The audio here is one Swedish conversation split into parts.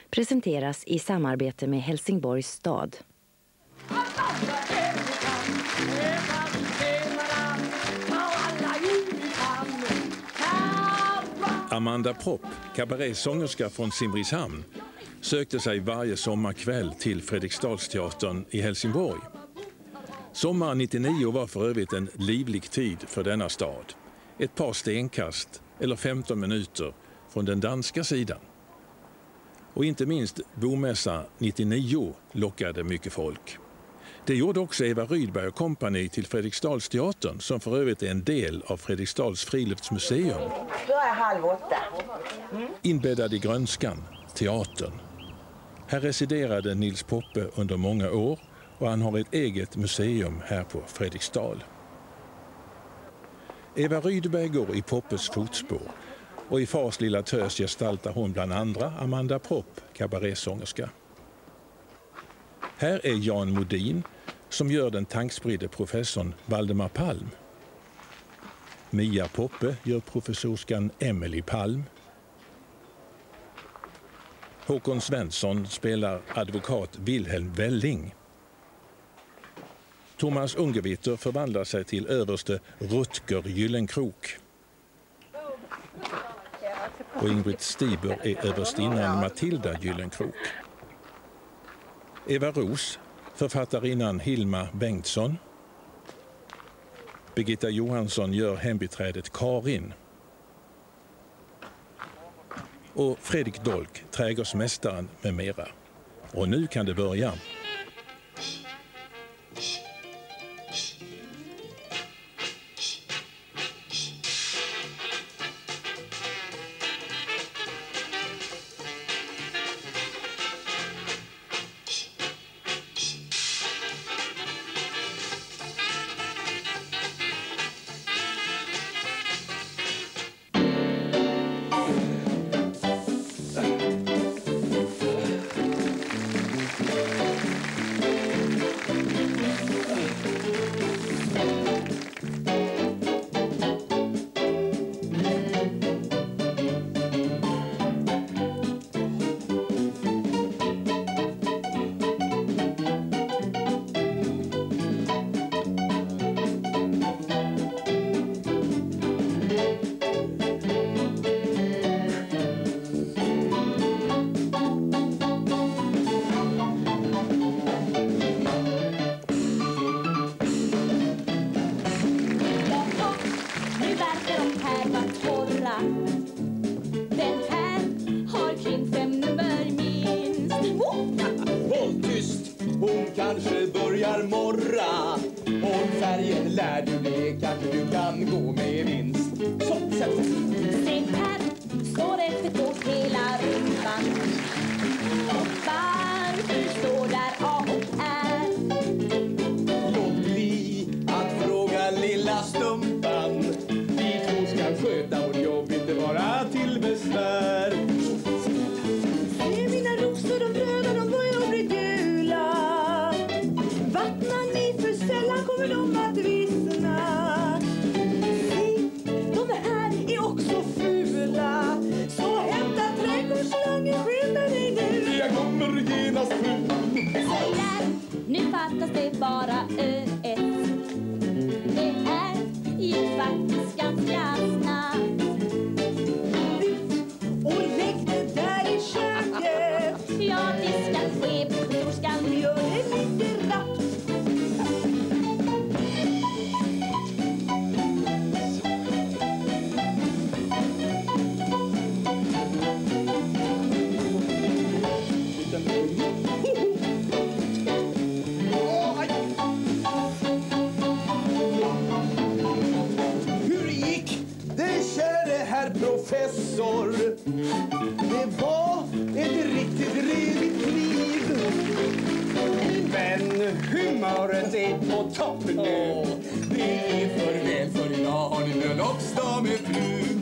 presenteras i samarbete med Helsingborgs stad. Amanda Propp, kabarésångerska från Simrishamn, sökte sig varje sommarkväll till Fredriksdalsteatern i Helsingborg. Sommaren 99 var för övrigt en livlig tid för denna stad. Ett par stenkast eller 15 minuter från den danska sidan. Och inte minst Bomässa 99 lockade mycket folk. Det gjorde också Eva Rydberg och kompani till Fredriksdalsteatern, som för övrigt är en del av Fredriksdals friluftsmuseum. Börjar 7:30. Inbäddad i grönskan, teatern. Här residerade Nils Poppe under många år och han har ett eget museum här på Fredriksdal. Eva Rydberg går i Poppes fotspår och i Fars lilla tös gestaltar hon bland andra Amanda Propp, kabarésångerska. Här är Jan Modin som gör den tankspridde professorn Valdemar Palm. Mia Poppe gör professorskan Emily Palm. Håkon Svensson spelar advokat Wilhelm Welling. Thomas Ungevitter förvandlar sig till överste Rutger Gyllenkrok. Och Ingrid Stiber är överstinnan Matilda Gyllenkrok. Eva Ros, författarinnan Hilma Bengtsson. Birgitta Johansson gör hembiträdet Karin. Och Fredrik Dolk, trädgårdsmästaren med mera. Och nu kan det börja. Professor, det var ett riktigt redigt liv. Men humöret är på topp nu. Det är för väl, för idag har ni bröllopsdag med fru.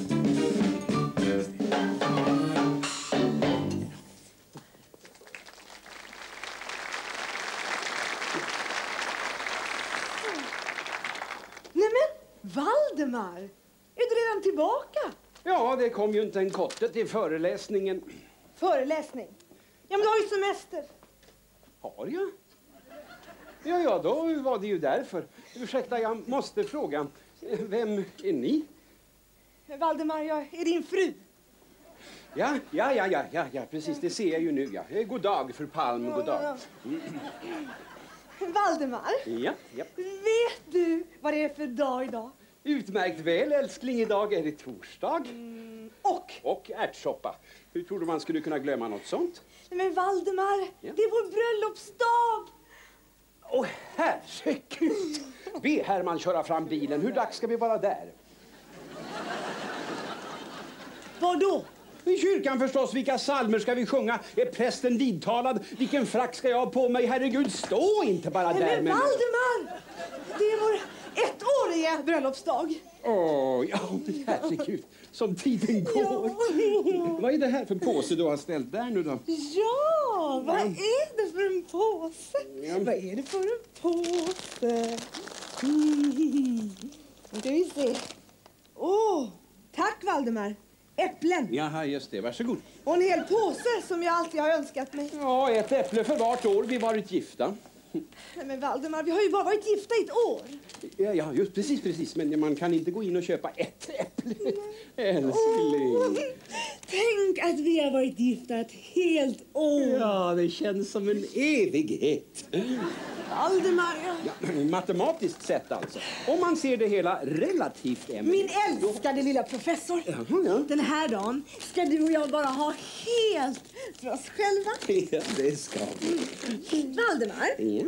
Nämen, Valdemar, är du redan tillbaka? Ja, det kom ju inte en kotte till föreläsningen. Föreläsning? Ja, men du har ju semester. Har jag? Ja, då var det ju därför. Ursäkta, jag måste fråga. Vem är ni? Valdemar, jag är din fru. Ja, precis. Det ser jag ju nu, ja. God dag, fru Palm, god dag. Valdemar, Ja. vet du vad det är för dag idag? Utmärkt väl, älskling. Idag är det torsdag. Och ärtsoppa. Hur tror du man skulle kunna glömma något sånt? men Valdemar, Ja. det är vår bröllopsdag. Åh, herregud! Be Herman köra fram bilen. Hur dags ska vi vara där? Vad då? I kyrkan förstås. Vilka psalmer ska vi sjunga? Är prästen vidtalad? Vilken frack ska jag ha på mig? Herregud, stå inte bara där. Men Valdemar, det är vår ettåriga bröllopsdag. Ja, men herregud. Som tiden går. Vad är det här för påse du har ställt där nu då? Ja, vad är det för en påse? Vad är det för en påse? Nu ska vi se. Tack Valdemar. Äpplen. Jaha, just det. Varsågod. Och en hel påse som jag alltid har önskat mig. Ja, ett äpple för vart år vi varit gifta. Nej, men Valdemar, vi har ju bara varit gifta i ett år. Ja, just precis. Men man kan inte gå in och köpa ett äpple. Älskling. Tänk att vi har varit gifta ett helt år. Ja, det känns som en evighet. Valdemar, Ja, matematiskt sett alltså. Om man ser det hela relativt min älskade lilla professor. Ja. Den här dagen ska du och jag bara ha helt för oss själva. Ja, det ska vi. Valdemar, Ja.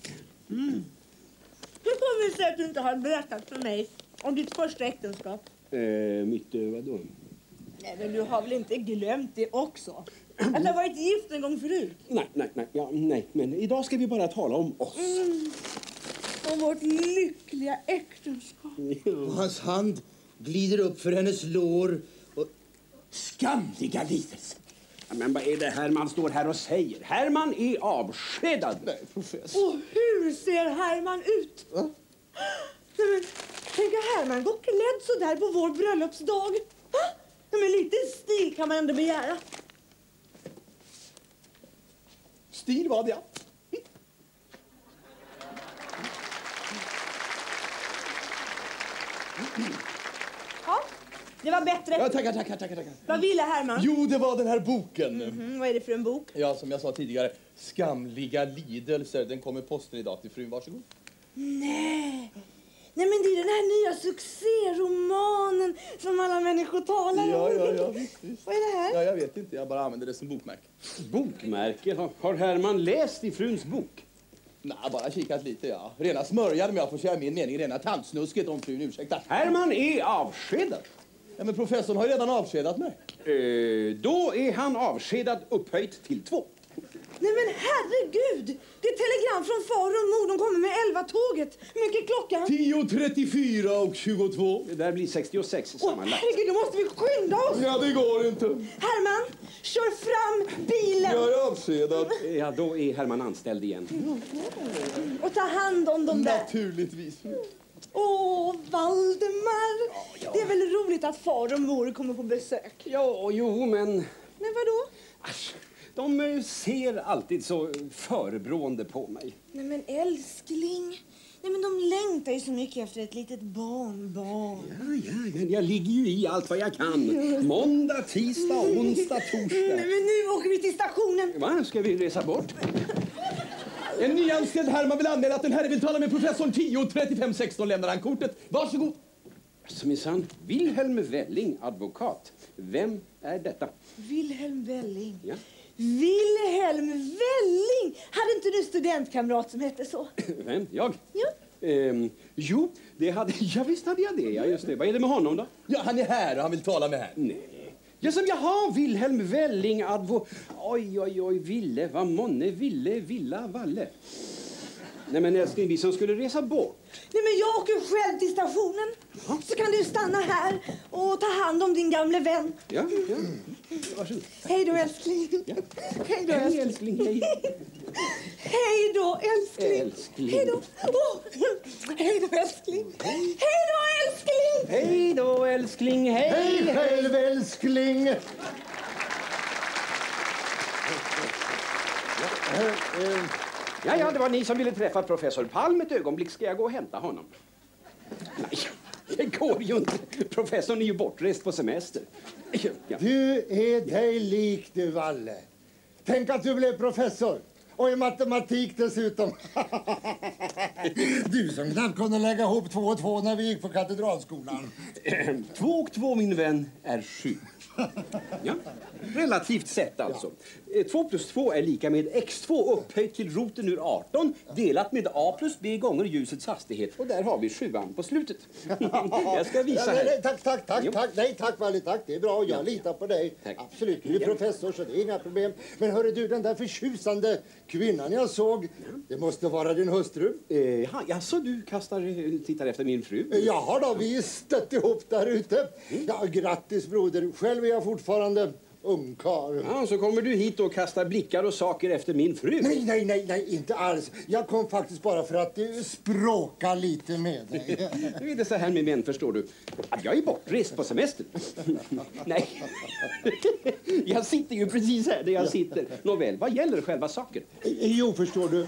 hur kommer det sig att du inte har berättat för mig om ditt första äktenskap? Mitt vadå? Nej, men du har väl inte glömt det också? Att du har varit gift en gång förut? Nej. Men idag ska vi bara tala om oss. Om vårt lyckliga äktenskap. Och hans hand glider upp för hennes lår och... Skamliga lidelse. Ja, men vad är det Herman står här och säger? Herman är avskedad. Nej, professor. Och hur ser Herman ut? Va? Nej, men, tänk att Herman går klädd så där på vår bröllopsdag. Va? Nej, men lite stil kan man ändå begära. Stil var det, ja. Ja, det var bättre. Ja, tackar. Vad ville Herman? Jo, det var den här boken. Vad är det för en bok? Ja, som jag sa tidigare, Skamliga lidelser. Den kommer posten idag till frun. Varsågod. Nej, men det är den här nya succéromanen som alla människor talar om. Ja, visst. Vad är det här? Ja, jag vet inte. Jag bara använder det som bokmärke. Bokmärke? Har Herman läst i fruns bok? Nej, bara kikat lite, ja. Rena smörjan, om jag får säga min mening. Rena tantsnusket, om frun ursäktar. Herman är avskedad. Ja, men professorn har ju redan avskedat mig. Då är han avskedad upphöjt till 2. Nej, men herregud! Det är telegram från far och mor. De kommer med 11-tåget. Hur mycket är klockan? 10:34 och 22. Det där blir 66 sammanlagt. Herregud, då måste vi skynda oss. Ja, det går inte. Herman, kör fram bilen. Jag är avskedad. Ja, då är Herman anställd igen. Och ta hand om dem där. Naturligtvis. Valdemar. Ja. Det är väl roligt att far och mor kommer på besök. Jo, men... Men vadå? Asch, de ser alltid så förebrående på mig. Nej, men älskling. Nej, men de längtar ju så mycket efter ett litet barnbarn. Ja, men jag ligger ju i allt vad jag kan. Måndag, tisdag, onsdag, torsdag. Nej, men nu åker vi till stationen. Va? Ska vi resa bort? En nyanställd Herman vill anmäla att den här vill tala med professorn 10:35:16. Lämnar han kortet. Varsågod. Så minsann, Wilhelm Welling, advokat. Vem är detta? Wilhelm Welling. Ja. Wilhelm Welling! Hade inte du studentkamrat som hette så? Vem? Jag? Ja. Jo, visst hade jag det. Ja, just det. Vad är det med honom då? Ja, han är här och han vill tala med här. Nej. Ja, som jaha, Wilhelm Welling, Oj, Ville, vad månne, Ville, Villa, Valle. Nej, men älskling, vi som skulle resa bort. Nej, men jag åker själv till stationen. Så kan du stanna här och ta hand om din gamle vän. Ja. Varsågod. Hej då, älskling. Ja. Hej då, Hej, älskling. älskling, hej. Hej då, älskling. Älskling. Hej då. Hej då, älskling. Hej då, älskling. Hej då, älskling, hej. Hej själv, älskling! Ja, det var ni som ville träffa professor Palm. Ett ögonblick ska jag gå och hämta honom. Nej, det går ju inte. Professorn är ju bortrest på semester. Ja. Du är dig lik, du, Valle. Tänk att du blev professor. Och i matematik dessutom. Du som knappt kunde lägga ihop 2 och 2 när vi gick på katedralskolan. 2 och 2, min vän, är 7. Ja, relativt sett alltså. 2 plus 2 är lika med x2 upphöjt till roten ur 18 delat med a plus b gånger ljusets hastighet. Och där har vi 7an på slutet. Jag ska visa här. Nej, tack. Nej, tack, Valle, tack. Det är bra, jag litar på dig. Tack. Absolut, du är professor så det är inga problem. Men hörru du, den där förtjusande kvinnan jag såg, det måste vara din hustru. Jaså, du tittar efter min fru? Jaha då, vi är stött ihop där ute. Ja, grattis broder. Själv är jag fortfarande ungkarl. Ja, så kommer du hit och kastar blickar och saker efter min fru. Nej, inte alls. Jag kom faktiskt bara för att språka lite med dig. Nu är det så här med män, förstår du. Att jag är bortrest på semester. Nej. Jag sitter ju precis här där jag sitter. Nåväl, vad gäller själva saken? Jo, förstår du.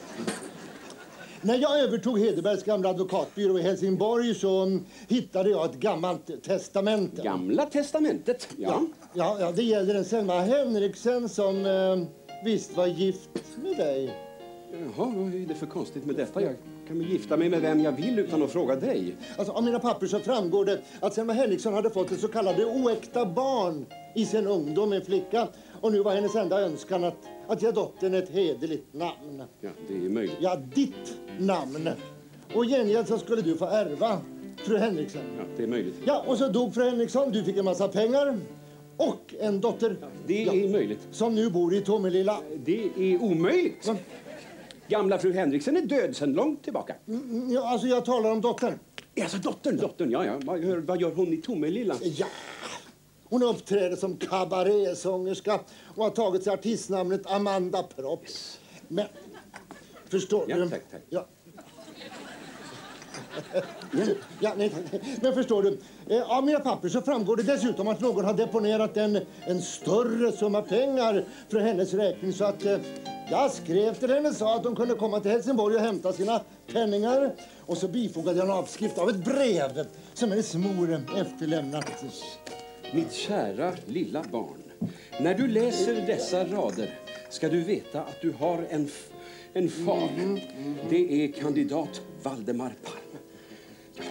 När jag övertog Hederbergs gamla advokatbyrå i Helsingborg så hittade jag ett gammalt testamente. Gamla testamentet? Ja, det gäller en Selma Henriksen som visst var gift med dig. Jaha, vad är det för konstigt med detta? Jag kan väl gifta mig med vem jag vill utan att fråga dig. Alltså, av mina papper så framgår det att Selma Henriksson hade fått ett så kallade oäkta barn i sin ungdom, en flicka. Och nu var hennes enda önskan att ge dottern ett hederligt namn. Ja, det är möjligt. Ja, ditt namn. Och i gengäld så skulle du få ärva fru Henriksson. Ja, det är möjligt. Ja, och så dog fru Henriksson, du fick en massa pengar. Och en dotter. Ja, det är möjligt. Som nu bor i Tomelilla. Det är omöjligt. Va? Gamla fru Henriksen är död sedan långt tillbaka. Ja, alltså jag talar om dottern. Alltså dottern, ja. Vad gör hon i Tomelilla? Ja, hon uppträder som kabarésångerska och har tagit sig artistnamnet Amanda Props. Men, förstår du? Tack. Ja. Nej. Men förstår du, av mina papper så framgår det dessutom att någon har deponerat en större summa pengar för hennes räkning så att jag skrev till henne och sa att hon kunde komma till Helsingborg och hämta sina penningar. Och så bifogade jag en avskrift av ett brev som hennes mor efterlämnat. Mitt kära lilla barn, när du läser dessa rader ska du veta att du har en far. Det är kandidat Valdemar Palm. Ja,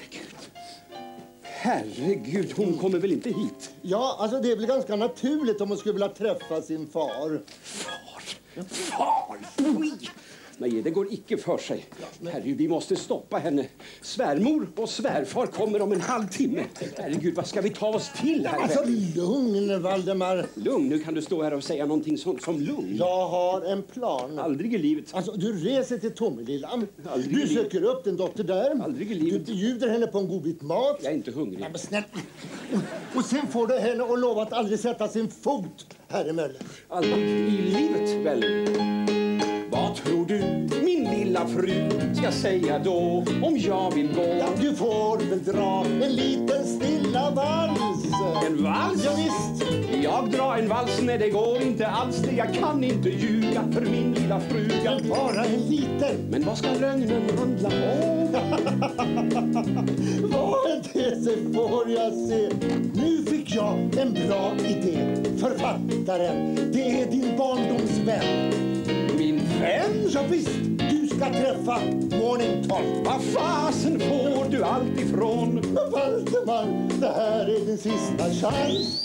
herregud, hon kommer väl inte hit? Ja, alltså det är väl ganska naturligt om hon skulle vilja träffa sin far. Far? Nej, det går icke för sig. Herregud, vi måste stoppa henne. Svärmor och svärfar kommer om en halvtimme. Herregud, vad ska vi ta oss till här? Alltså, lugn, Valdemar. Lugn? Nu kan du stå här och säga någonting sånt som lugn. Jag har en plan. Aldrig i livet. Alltså, du reser till Tomelilla. Du söker upp din dotter där. Aldrig i livet. Du bjuder henne på en god bit mat. Jag är inte hungrig. Ja, men snälla. Och sen får du henne att lova att aldrig sätta sin fot här emellan. Aldrig i livet, väl? Vad tror du min lilla fru ska säga då om jag vill gå? Ja, du får väl dra en liten stilla vals. En vals? Ja, visst. Jag drar en vals, nej det går inte alls det. Jag kan inte ljuga för min lilla fruga. Bara en liten. Men vad ska lögnen handla om? Vad är det så får jag se? Nu fick jag en bra idé. Författaren, det är din barndomsvän. Min vän? Ja, visst, du ska träffa Mornington. Vad fasen får du allt ifrån? Valdemar, det här är din sista chans.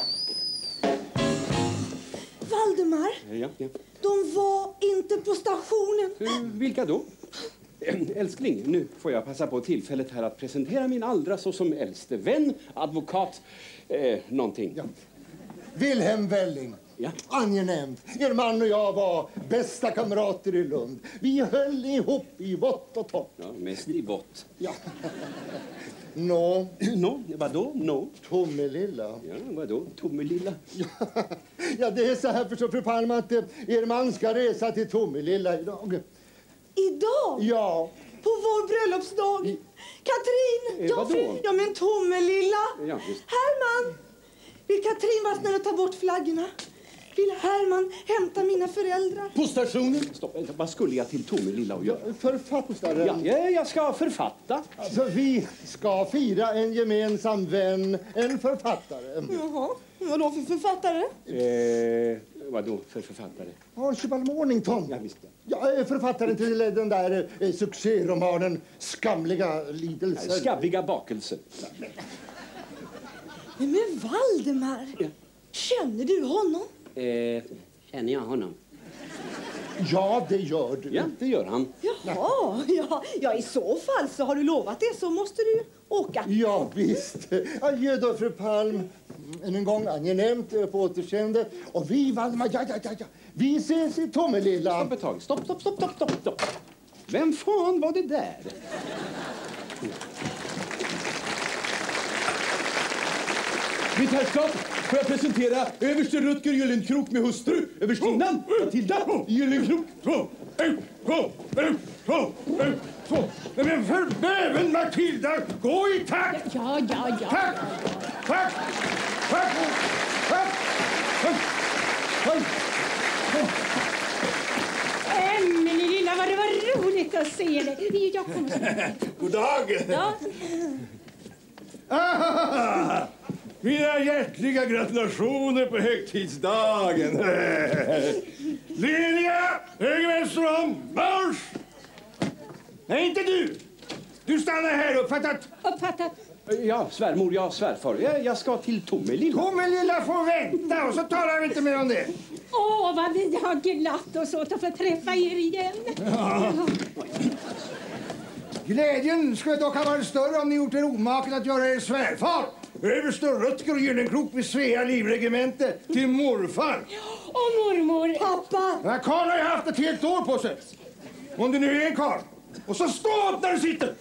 Valdemar, Ja. de var inte på stationen. Vilka då? Älskling, nu får jag passa på tillfället här att presentera min allra såsom äldste vän, advokat, någonting. Ja. Wilhelm Welling. Ja. Angenämt. Er man och jag var bästa kamrater i Lund. Vi höll ihop i vått och torrt. Ja, mest i vått. Ja. Nå. Vadå? Tomelilla. Ja, vadå? Tomelilla? Ja, det är så här förstår fru Palm att er man ska resa till Tomelilla idag. Idag? Ja. På vår bröllopsdag. Katrin! Vadå? Ja, men Tomelilla. Ja, just. Herman! Vill Katrin vara snäll och ta bort flaggorna? Vill Herman hämta mina föräldrar? På stationen? Stopp, vad skulle jag till Tomelilla och göra? Författaren. Ja, jag ska författa. Alltså, vi ska fira en gemensam vän, en författare. Jaha, vadå för författare? Vadå för författare? Archibald Mornington. Ja, visst. Ja, författaren till den där succéromanen Skamliga lidelser. Skabbiga bakelser. Men Valdemar, Ja. känner du honom? Känner jag honom? Ja, det gör du. Ja, det gör han. Jaha, ja, i så fall så har du lovat det så måste du åka. Ja, visst. Adjö då, fru Palm. Än en gång angenämt på återseende. Och vi, Valdemar, ja. Vi ses i Tomelilla. Stopp ett tag. Stopp. Vem fan var det där? Mitt herrskap, får jag presentera överste Rutger Gyllenkrok med hustru, överstinnan Matilda Gyllenkrok. Men för bäven, Matilda, gå i takt! Ja. Tack! Men lilla, vad det var roligt att se dig. Jag kommer så. God dag! Ja. Mina hjärtliga gratulationer på högtidsdagen. Linnea, höger vänster om, marsch! Nej, inte du! Du stannar här, uppfattat? Uppfattat. Ja, svärmor, ja, svärfar. Jag ska till Tomelilla. Tomelilla får vänta och så talar vi inte mer om det. Åh, vad vi har glatt oss åt att få träffa er igen. Ja. Glädjen skulle dock ha varit större om ni gjort er omaken att göra er svärfar. Överste Rutger Gyllenkrok vid Svea livregemente till morfar. Och mormor. Pappa! Ja, Karl har ju haft ett helt år på sig. Om det nu är en Karl. Och så stå upp där du sitter.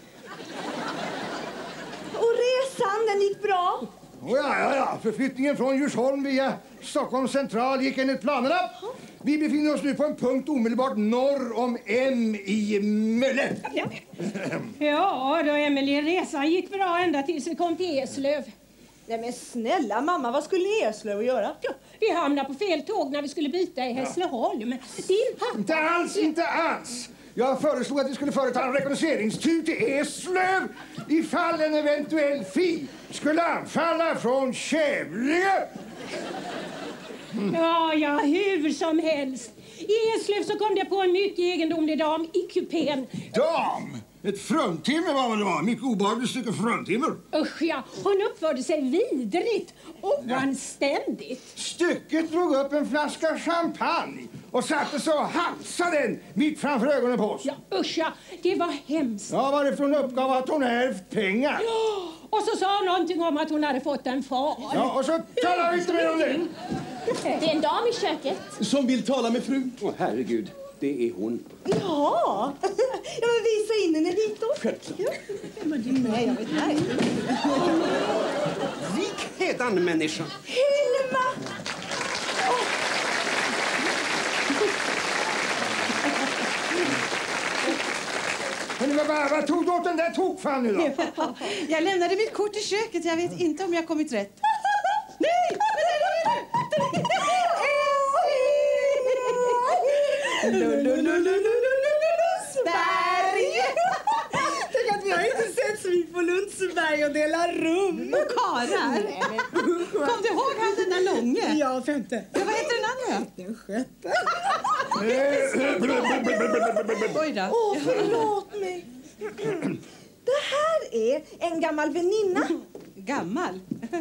Och resan, den gick bra? Ja. Förflyttningen från Djursholm via Stockholms central gick enligt planerna. Vi befinner oss nu på en punkt omedelbart norr om M i Mölle. Ja, då Emelie, resan gick bra ända tills vi kom till Eslöv. Nej men snälla mamma, vad skulle ni i Eslöv att göra? Ja, vi hamnade på fel tåg när vi skulle byta i Hässleholm. Din pappa... Inte alls. Jag föreslog att vi skulle företa en rekognoseringstur till Eslöv ifall en eventuell fi skulle anfalla från Kävlinge. Ja, hur som helst. I Eslöv så kom det på en mycket egendomlig dam i kupén. Dam! Ett fruntimmer var vad det var. Mycket obehagligt stycke fruntimmer. Usch ja, hon uppförde sig vidrigt, oanständigt. Stycket drog upp en flaska champagne och satte sig och halsade den mitt framför ögonen på oss. Ja, usch ja, det var hemskt. Ja, varifrån hon uppgav att hon ärvt pengar. Ja, och så sa hon någonting om att hon hade fått en far. Ja, och så talar vi inte mer om det. Det är en dam i köket. Som vill tala med frun. Åh, herregud. Det är hon. Ja, men visa in henne hit då. Självklart. Ja. Nej, jag vet inte. Likhedan människa. Hilma! Vad tog du åt den där tokfan nu då? Jag lämnade mitt kort i köket. Jag vet inte om jag kommit rätt. Nej! Sverige! Tänk att vi har inte sett vi på Lundsberg och dela rum. Och karar. Kom du ihåg han den där långe? Ja, femte. Ja, vad heter den andra? Den sjätte. Oj då. Åh, förlåt mig. Det här är en gammal väninna. Gammal.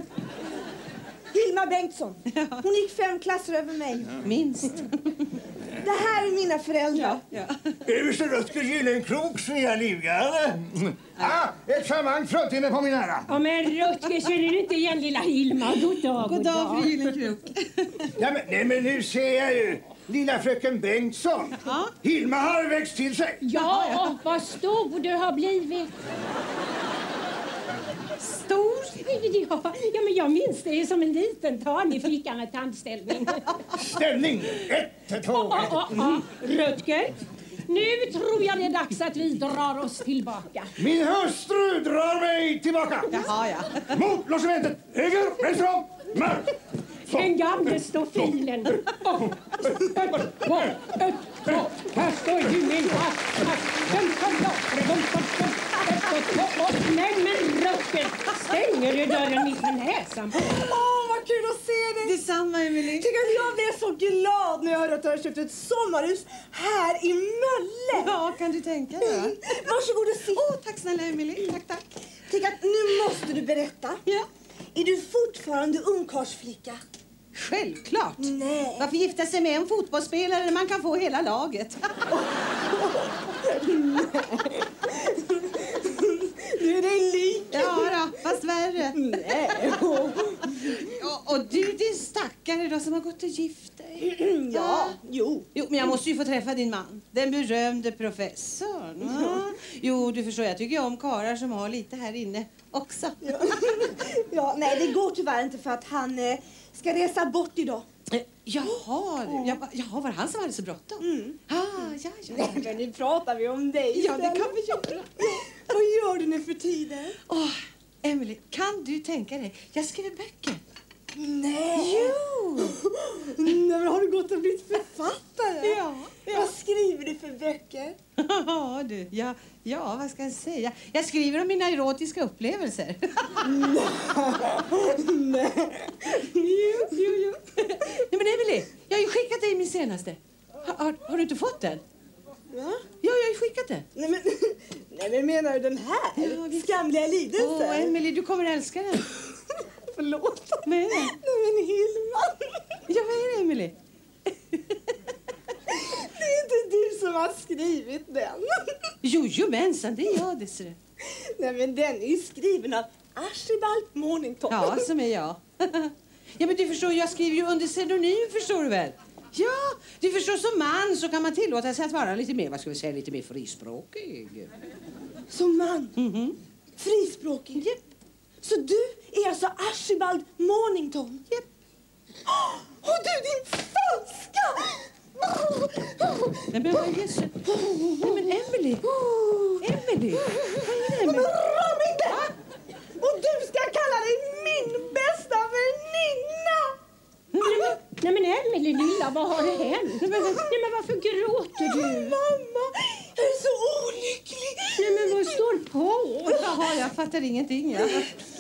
Hilma Bengtsson. Hon gick 5 klasser över mig. Minst. Det här är mina föräldrar. Ja. Överste Rutger Gyllenkrok, Svea livgarde. Ett charmant fruntimmer på min ära. Ja, men Rutger, känner du inte igen lilla Hilma? God dag, God dag, fru Gyllenkrok. Ja, men nu ser jag ju lilla fröken Bengtsson. Ja. Hilma har växt till sig. Ja, vad stor du har blivit. Stor? Ja, men jag minns det som en liten tanig flicka med tandställning. Ställning 1, 2, 1. Rutger, nu tror jag det är dags att vi drar oss tillbaka. Min hustru drar mig tillbaka. Jaha, ja. Mot logementet. Höger, vänster om, marsch. Den gamle stofilen. Här står du min hatt. Nej men Rocken, stänger du dörren mitt med näsan? Vad kul att se dig! Detsamma, Emily. Tycker att jag blev så glad när jag hörde att du har köpt ett sommarhus här i Mölle. Ja, kan du tänka dig? Varsågod och sitt. Tack snälla, Emily. Tack. Tycker att nu måste du berätta. Ja. Är du fortfarande ungkarlsflicka? Självklart. Nej. Varför gifta sig med en fotbollsspelare när man kan få hela laget? Du är dig lik. Ja då, fast värre. Nej. Och du din stackare då som har gått och gift dig. Ja, jo. Jo, men jag måste ju få träffa din man. Den berömde professorn. Ja. Jo, du förstår, jag tycker om karlar som har lite här inne också. Ja, nej, det går tyvärr inte för att han ska resa bort idag. Jaha, var det han som hade så bråttom? Ja. Nej, men nu pratar vi om dig. Ja, det kan vi göra. Vad gör du nu för tiden? Emily, kan du tänka dig? Jag skriver böcker. Nej. Jo. Nej, men har du gått och blivit författare? Ja. Vad skriver du för böcker? Ja, du. Ja, vad ska jag säga? Jag skriver om mina erotiska upplevelser. Nej. Jo. Nej, men Emily, jag har ju skickat dig min senaste. Har du inte fått den? Va? Ja, jag har ju skickat den. Nej, men menar du den här? Ja, Skamliga lidelser? Emily, du kommer älska den. Förlåt. Vad är det? Nej, men Hilman. Ja, vad är det, Emily? Det är inte du som har skrivit den. Jo, mensan, det är jag, det. Nej, men den är ju skriven av Archibald Mornington. Ja, som är jag. Ja, men du förstår, jag skriver ju under pseudonym, förstår du väl? Ja, du förstår, som man så kan man tillåta sig att vara lite mer, vad ska vi säga, lite mer frispråkig. Som man? Frispråkig? Japp. Så du är alltså Archibald Mornington? Japp. Och du, din falska! Nej, men vad är det? Nej, men Emily! Emily! Vad är det? Men Raminde! Och du ska kalla dig min bästa väninna! Nej men Emily, lilla, vad har det hänt? Nej men varför gråter du? Mamma, jag är så olycklig. Nej men vad står på? Jaha, jag fattar ingenting. Ja.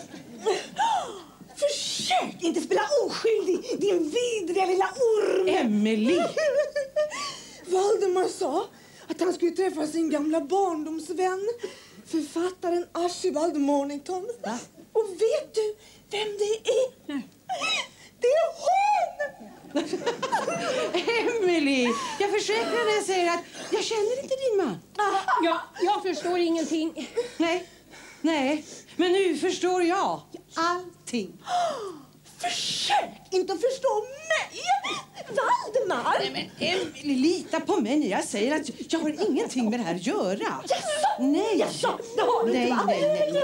Försök inte spela oskyldig, din vidriga lilla orm. Emily! Valdemar sa att han skulle träffa sin gamla barndomsvän, författaren Archibald Mornington. Va? Och vet du vem det är? Nej. Det är hon! Emily! Jag försäkrar när jag säger att jag känner inte din man. Ja, jag förstår ingenting. Nej, men nu förstår jag allting. Försök inte att förstå mig! Valdemar! Nej, men Emily, lita på mig när jag säger att jag har ingenting med det här att göra. Jaså? Nej. Jaså? Det har du inte, va? Nej.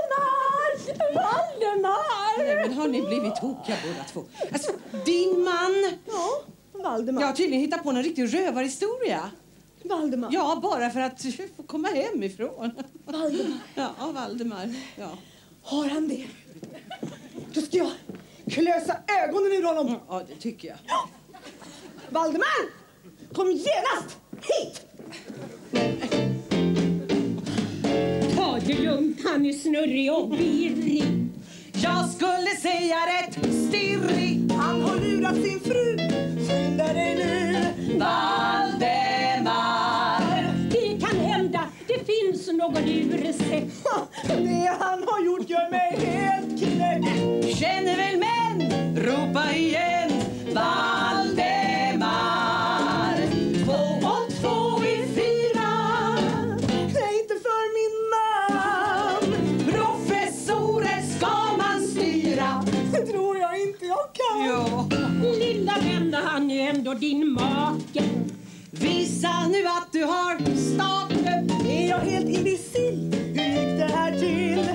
Valdemar! Nej, men har ni blivit tokiga båda två? Alltså, din man... Ja, Valdemar. Jag har tydligen hittat på en riktig rövarhistoria. Valdemar. Ja, bara för att få komma hemifrån. Valdemar. Ja, Valdemar. Ja. Har han det? Då ska jag klösa ögonen ur honom. Ja, det tycker jag. Valdemar! Kom genast hit! Ta det lugnt, han är snurrig och virrig. Jag skulle säga rätt stirrig. Han har lurat sin fru. Skynda dig nu. Valdemar! Det kan hända, det finns någon ursäkt. Det han har gjort gör mig helt knäckt. Känner väl män, ropa igen. Valdemar! 2 och 2 är 4. Nej, inte för min man. Professorer ska man styra. Det tror jag inte jag kan. Jo. Lilla vän, han är ändå din make. Visa nu att du har stake. Är jag helt imbecill? Hur gick det här till?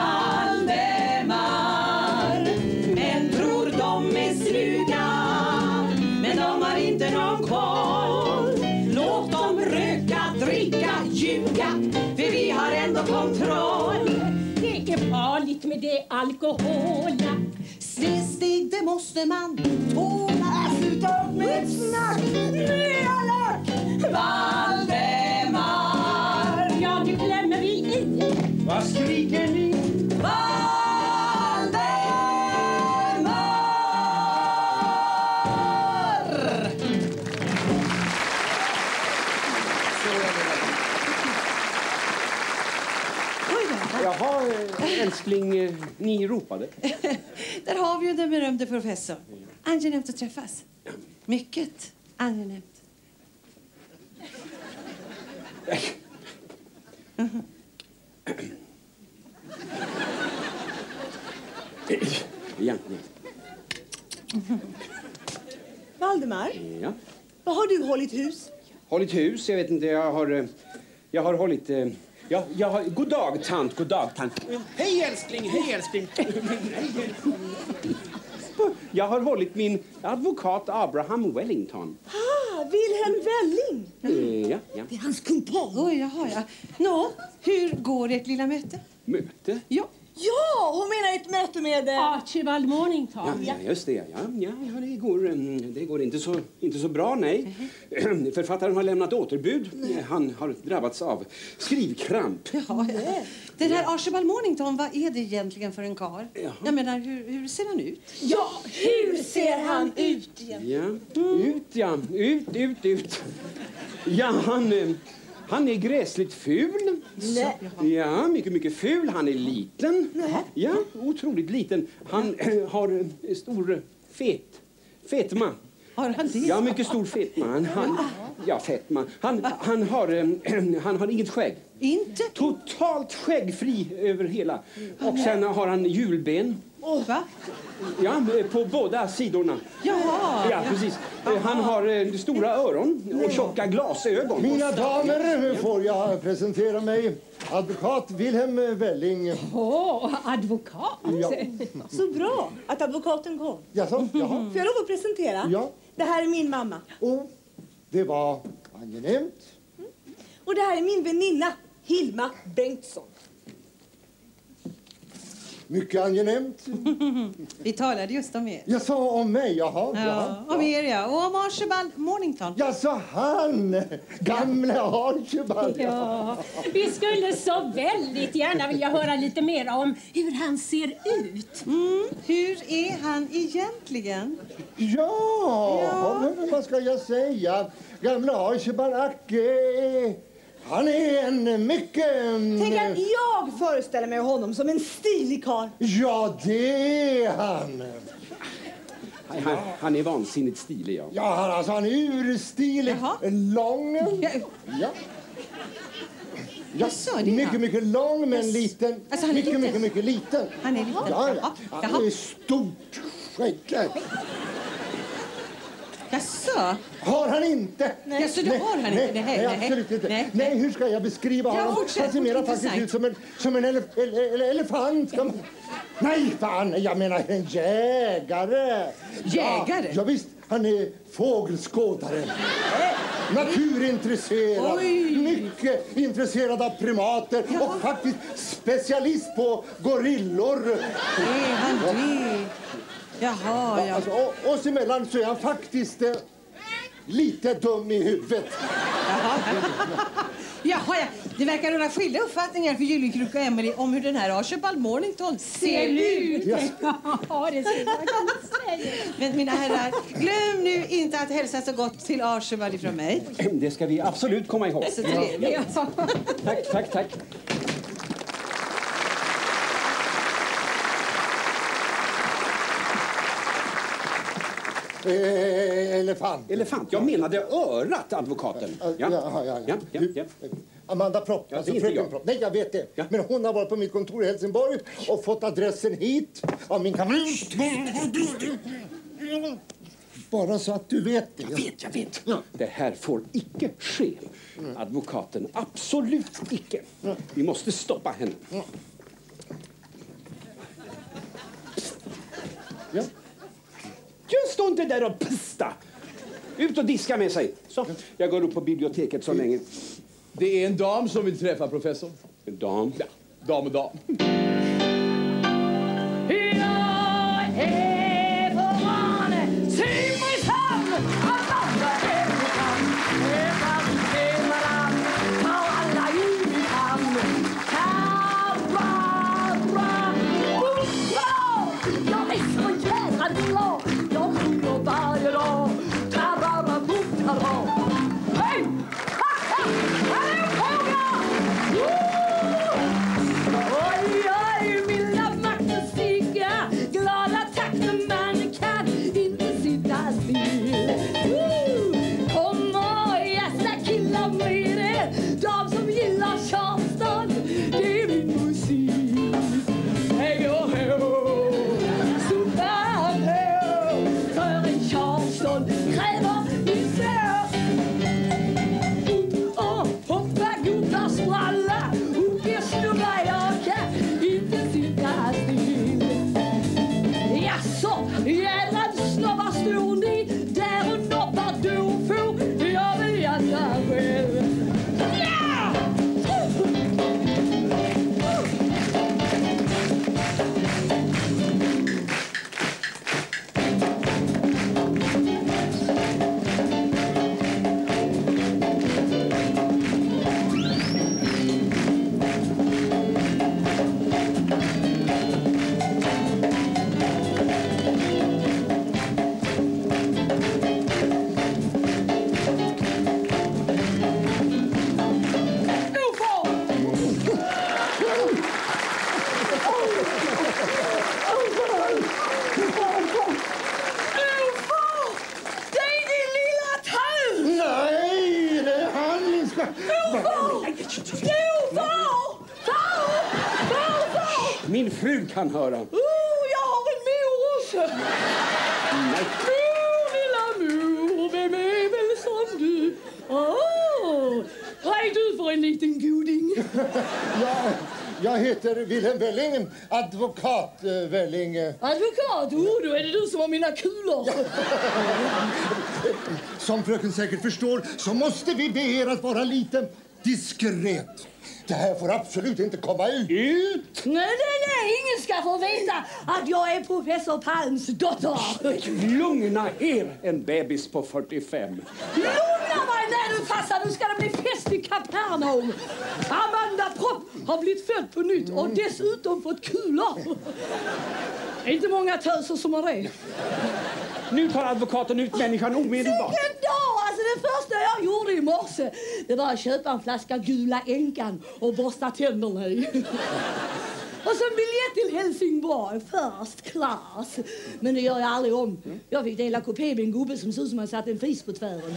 Valdemar! Men tror de är sluga. Men de har inte någon koll. Låt dem röka, dricka, ljuga. För vi har ändå kontroll. Det är farligt med det alkohola. Stig det måste man tåla. Sluta upp med snack! Nu är alla! Valdemar, ja nu klämmer vi i. Vad skriker ni? Valdemar! Jaha, älskling, ni ropade. Där har vi ju den berömde professor. Angenämt att träffas. Mycket angenämt. Ja. Valdemar, Ja. vad har du hållit hus? Hållit hus? Jag vet inte, jag har hållit... Jag har... God dag, tant, god dag, tant. Hej, älskling, hej, älskling. Jag har hållit min advokat Abraham Wellington. Wilhelm Welling. Ja. Det är hans kumpan. Oj, jaha, ja. Nå, hur går ert lilla möte? Möte? Ja. Ja, hon menar ett möte med... Archibald Mornington. Ja, just det. Ja, det går inte så bra, nej. Författaren har lämnat återbud. Han har drabbats av skrivkramp. Ja. Den här Archibald Mornington, vad är det egentligen för en karl? Jaha. Jag menar, hur ser han ut? Ja, hur ser han ut igen? Ut. Ja, han är gräsligt ful. Nej. Ja, mycket ful. Han är liten. Nej. Ja, otroligt liten. Han har stor fetma. Har han det? Ja, mycket stor fetma. Fetma. Han har inget skägg. Inte? Totalt skäggfri över hela. Och sen har han julben. Va? Ja, på båda sidorna. Jaha. Ja, precis. Han har stora öron och tjocka glasögon. Mina damer, får jag presentera mig. Advokat Wilhelm Welling. Advokat. Ja. Så bra att advokaten kom. Jaså? Jaha. Får jag lov att presentera? Ja. Det här är min mamma. Det var angenämt. Och det här är min väninna, Hilma Bengtsson. Mycket angenämt. Vi talade just om er. Jag sa om mig, jaha. Ja, om er ja. Och om Archibald Mornington. Jag sa han, gamle Archibald. Ja, vi skulle så väldigt gärna vilja höra lite mer om hur han ser ut. Hur är han egentligen? Ja. Men vad ska jag säga? Gamle Archibald Acke. Han är en mycket... Tänk att jag föreställer mig honom som en stilig karl. Ja, det är han. Han är vansinnigt stilig, ja. Ja, han är urstilig. Jaha. Lång. Ja. Jaså, det är han. Mycket lång, men liten. Alltså, han är liten. Mycket liten. Han är liten. Ja. Jaha. Han är stort skägg. Jaså? Har han inte? Nej. Jaså, det har han inte? Nej, absolut inte. Nej, hur ska jag beskriva honom? Fortsätt, Han ser mera faktiskt ut som en elefant. Nej, fan, jag menar en jägare. Jägare? Ja, visst, han är fågelskådare. Naturintresserad. Oj. Mycket intresserad av primater. Ja. Och faktiskt specialist på gorillor. Är han det? Jaha, ja. Alltså, oss emellan så är han faktiskt lite dum i huvudet. Jaha, ja. Det verkar råda skilda uppfattningar för Gyllenkrok och Emily om hur den här Archibald Mornington ser ut. Ja, det ser man kan säga. Men mina herrar, glöm nu inte att hälsa så gott till Archibald ifrån mig. Det ska vi absolut komma ihåg. Så trevligt. Ja. Tack. Elefant. Jag menade örat, advokaten. Ja. Amanda Propp, Ja, alltså det är inte fröken jag. Propp. Nej, jag vet det. Ja. Men hon har varit på mitt kontor i Helsingborg och fått adressen hit av min kamrat. Bara så att du vet det. Jag vet. Ja. Det här får icke ske. Advokaten, absolut icke. Vi måste stoppa henne. Ja. Just stå inte där och pista. Ut och diska med sig. Så, jag går upp på biblioteket så länge. Det är en dam som vill träffa professor. En dam? Ja, dam och dam. Jag är på kräver min sök. Hoppa, goda, spralla, och snurra jaka, inte sitta still. Jaså, jädrad snabba står ni där och noppar då får jag veta själv. Ja! Min fru kan höra. Jag har en mor också. Nej. Mor, lilla mor, vem är väl som du? Vad är du för en liten goding? Jag heter Wilhelm Welling, advokat Welling. Advokat? Då är det du som har mina kulor. Som fröken säkert förstår så måste vi be er att vara lite diskret. Det här får absolut inte komma ut. Nej, ingen ska få veta att jag är professor Palms dotter. Lugna er, en bebis på 45. Lugna mig när du passar, nu ska det bli fest i Kapernaum. Amanda Propp har blivit född på nytt och dessutom fått kulor. Det är inte många töser som har det. Nu tar advokaten ut människan omedelbart. Vilken dag! Alltså det första jag gjorde i morse, det var att köpa en flaska Gula Änkan och borsta tänderna i. Och så en biljett till Helsingborg, first class. Men det gör jag aldrig om. Jag fick dela kupé med en gubbe som såg ut som han satt en fis på tvären.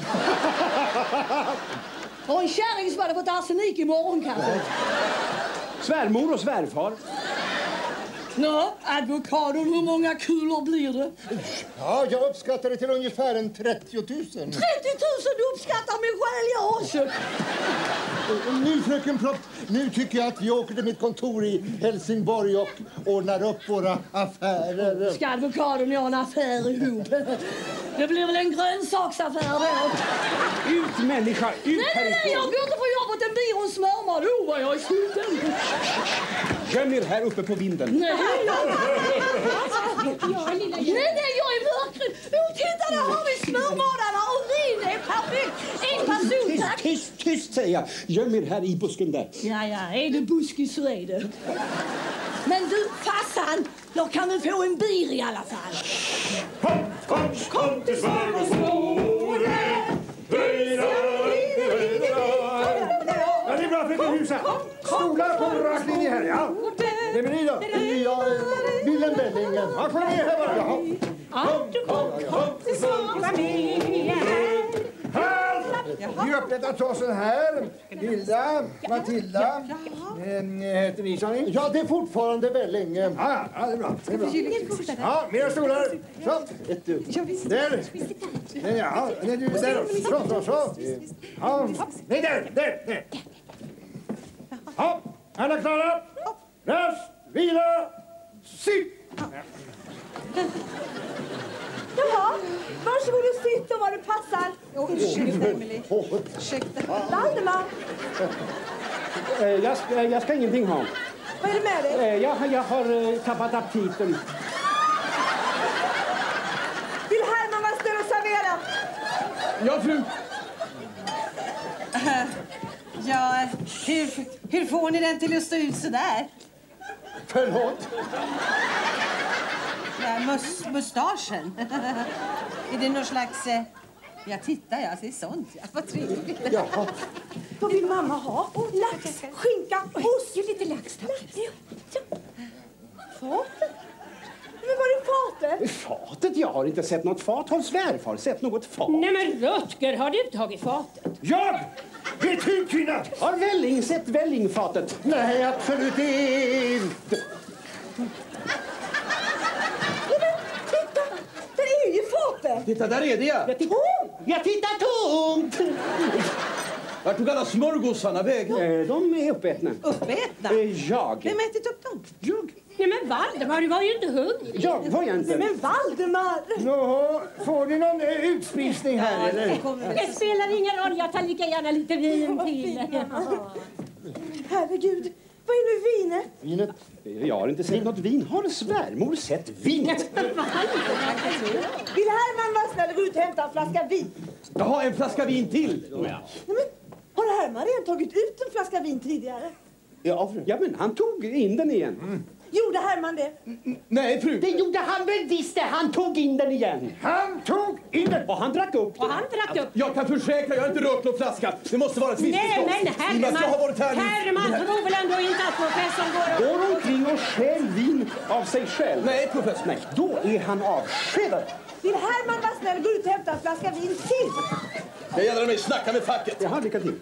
Och en kärring som hade fått arsenik i morgonkaffet. Svärmor och svärfar. Nå, advokaten, hur många kulor blir det? Ja, jag uppskattar det till ungefär en 30 000. 30 000? Du uppskattar mig själv, jag också. Nu, fröken Propp, nu tycker jag att vi åker till mitt kontor i Helsingborg och ordnar upp våra affärer. Ska advokaten göra en affär ihop? Det blir väl en grönsaksaffär då? Ut människa, ut Nej, jag går inte på jobbet en bil och en smörmad. Vad jag är skjuten. Göm er här uppe på vinden. Nej, jag är mörkret. Titta, där har vi smörmadarna och vin. Det är perfekt. En person, tack. Tyst, säger jag. Göm er här i busken där. Ja, är det buskis så är det. Men du, farsan, jag kan väl få en bir i alla fall. Kom till smörgåsbordet. Ja, det är bra, fröken Husa. Stolar på rakt linje här, ja. Det blir ni då. Wilhelm Welling. Ja, kom ner här bara. Kom till smörgåsbordet. Vi upprättar trossen här. Hilda, Matilda. Heter ni, sa ni? Ja, det är fortfarande Welling. Ja, det är bra. Det är bra. Ja, mera stolar. Så. Där. Ja, nej, du, där. Så. Ja, nej, där. Ja, alla klara? Rast, vila, sitt. Jaha, varsågod och sitt och vad det passar. Ursäkta, Emily. Valdemar. Jag ska ingenting ha. Vad är det med dig? Jag har tappat aptiten. Vill Herman vara snäll och servera? Ja, fru. Ja, hur får ni den till att stå ut så där? Förlåt? Ja, mustaschen. Är det någon slags... Ja, titta, jag ser sånt. Ja, vad trevligt. Jaha. Vad vill mamma ha? Lax, skinka, ost. Lite lax, tack. Fatet? Men var är fatet? Fatet? Jag har inte sett något fat. Har svärfar sett något fat? Nej, men Rutger, har du tagit fatet? Jag! Vet du, kvinna? Har Welling sett Wellingfatet? Nej, absolut inte. Titta, där är ju fatet. det? Titta, där är det ja. Jag tittar tomt! Vart tog alla smörgåsarna väg? De är uppätna. Uppätna? Jag. Vem har ätit upp dem? Jag. Nej men Valdemar, du var ju inte hungrig. Jag var jag inte. Nej men Valdemar! Nå, får ni någon utspisning här eller? Det spelar ingen roll, jag tar lika gärna lite vin till. Herregud, vad är nu vinet? Vinet? Jag har inte sett något vin. Har svärmor sett vinet? Vill Herman vara snäll och gå ut och hämta en flaska vin? Jaha, en flaska vin till. Nej, men, har Herman redan tagit ut en flaska vin tidigare? Ja, men han tog in den igen. Gjorde Herman det? Nej, fru. Det gjorde han väl visst. Han tog in den igen. Han tog in den! Och han drack upp den. Jag kan försäkra, jag har inte rört någon flaska. Det måste vara ett missförstånd. Nej, men Herman tror väl ändå inte att professorn går omkring och stjäl vin av sig själv. Nej, professor. Nej, då är han avskedad. Vill Herman vara snäll och gå ut och hämta en flaska vin till? Det gäller mig snacka med facket. Jaha, lycka till.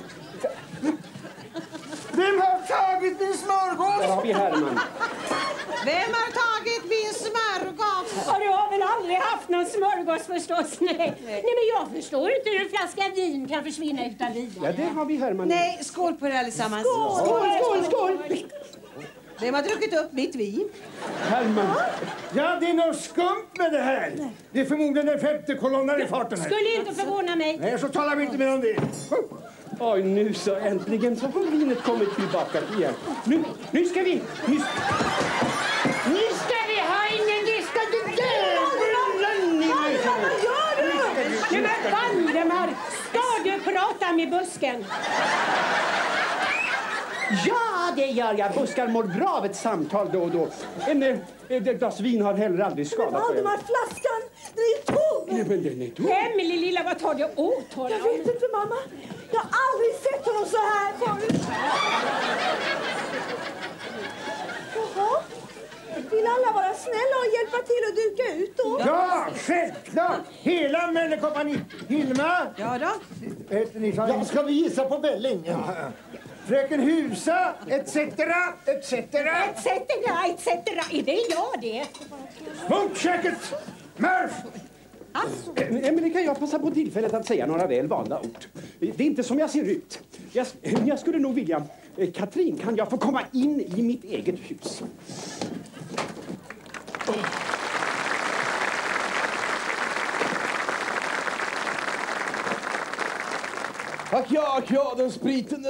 Vem har tagit min smörgås? Där har vi Herman. Vem har tagit min smörgås? Och du har väl aldrig haft någon smörgås förstås? Nej men jag förstår inte hur en flaska vin kan försvinna utan vidare. Ja, det har vi Herman. Nej, skål på er allesammans. Skål! Vem har druckit upp mitt vin? Herman. Ja, det är något skumt med det här. Det är förmodligen den femte kolonnen i farten här. Skulle inte förvåna mig. Nej, så talar vi inte mer om det. Oj, nu så äntligen så har vinet kommit tillbaka igen. Nu ska vi... Nu ska vi ha ingen... Det ska du dö! Nej men Valdemar, ska du prata med busken? Ja, det gör jag. Buskar mår bra av ett samtal då och då. Ett glas vin har heller aldrig skadat. Men Valdemar, flaskan, den är ju tom! Nej, men den är tom. Emelie, lilla, vad tar du åt honom? Jag vet inte, mamma. Jag har aldrig sett honom så här förut. Jaha. Vill alla vara snälla och hjälpa till att duka ut då? Ja, självklart! Hela människokompani. Hilma? Ja då. Ja, ska vi gissa på Belling? Ja. Fröken Husa, etc. Är det jag det? Munkköket! Mörf! Emelie, kan jag passa på tillfället att säga några väl valda ord? Det är inte som jag ser ut. Jag skulle nog vilja... Katrin, kan jag få komma in i mitt eget hus? Tack, ja, den spriten.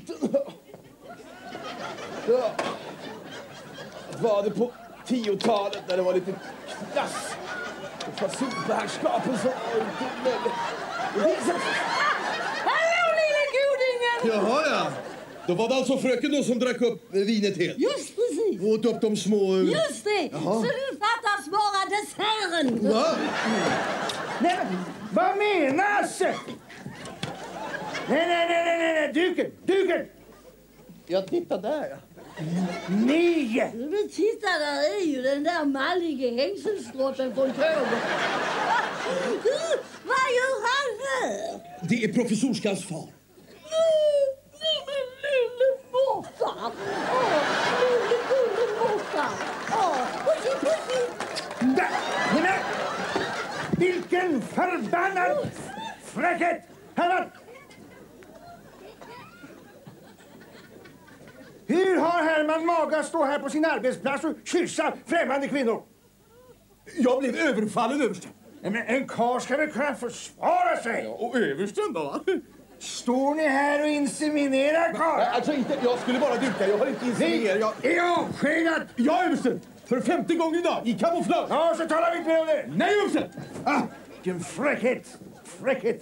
Ja. Var det på 10-talet när det var lite klass och fasolbärskapen som var inte möjligt. Hallå, lilla godingen! Jaha, ja. Då var det alltså fröken då som drack upp vinet helt. Just precis. Och åt upp de små... Just det. Jaha. Så nu fattas bara desserten. Va? Nej, vad menas? Nej, duken! Jag tittar där, ja. Nej! Men titta, där är ju den där mallige hängselstrotten från tåget. Vad gör han här? Det är professorskans far. Nej, men lille morfar. Lille morfar. Pussi. Nej, vilken förbannad fräckhet! Herman! Hur har Herman mage att stå här på sin arbetsplats och kyssa främmande kvinnor? Jag blev överfallen, översten. Men en karl ska väl kunna försvara sig? Ja, och översten då? Står ni här och inseminerar, karl? Alltså inte, jag skulle bara duka, jag har inte inseminerat. Är avskedad? Ja, översten. För 5:e gången idag, i kamouflage. Ja, så talar vi inte mer om det. Nej, översten. Vilken fräckhet. Fräckhet.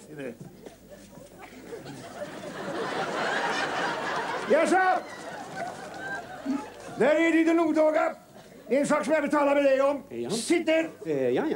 Jaså? Där är det, din Norddaga. En sak som jag vill tala med dig om. Ja. Sitt ner. Ja.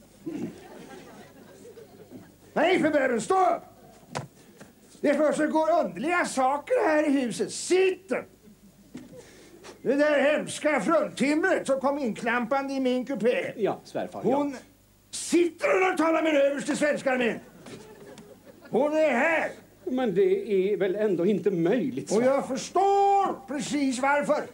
Nej, för bären, stå upp! Det för sig går underliga saker här i huset. Sitt! Det där hemska fruntimret som kom inklampande i min kupé. Ja, svärfar. Hon sitter och talar med överste svenska armén. Hon är här. Men det är väl ändå inte möjligt. Och jag förstår precis varför.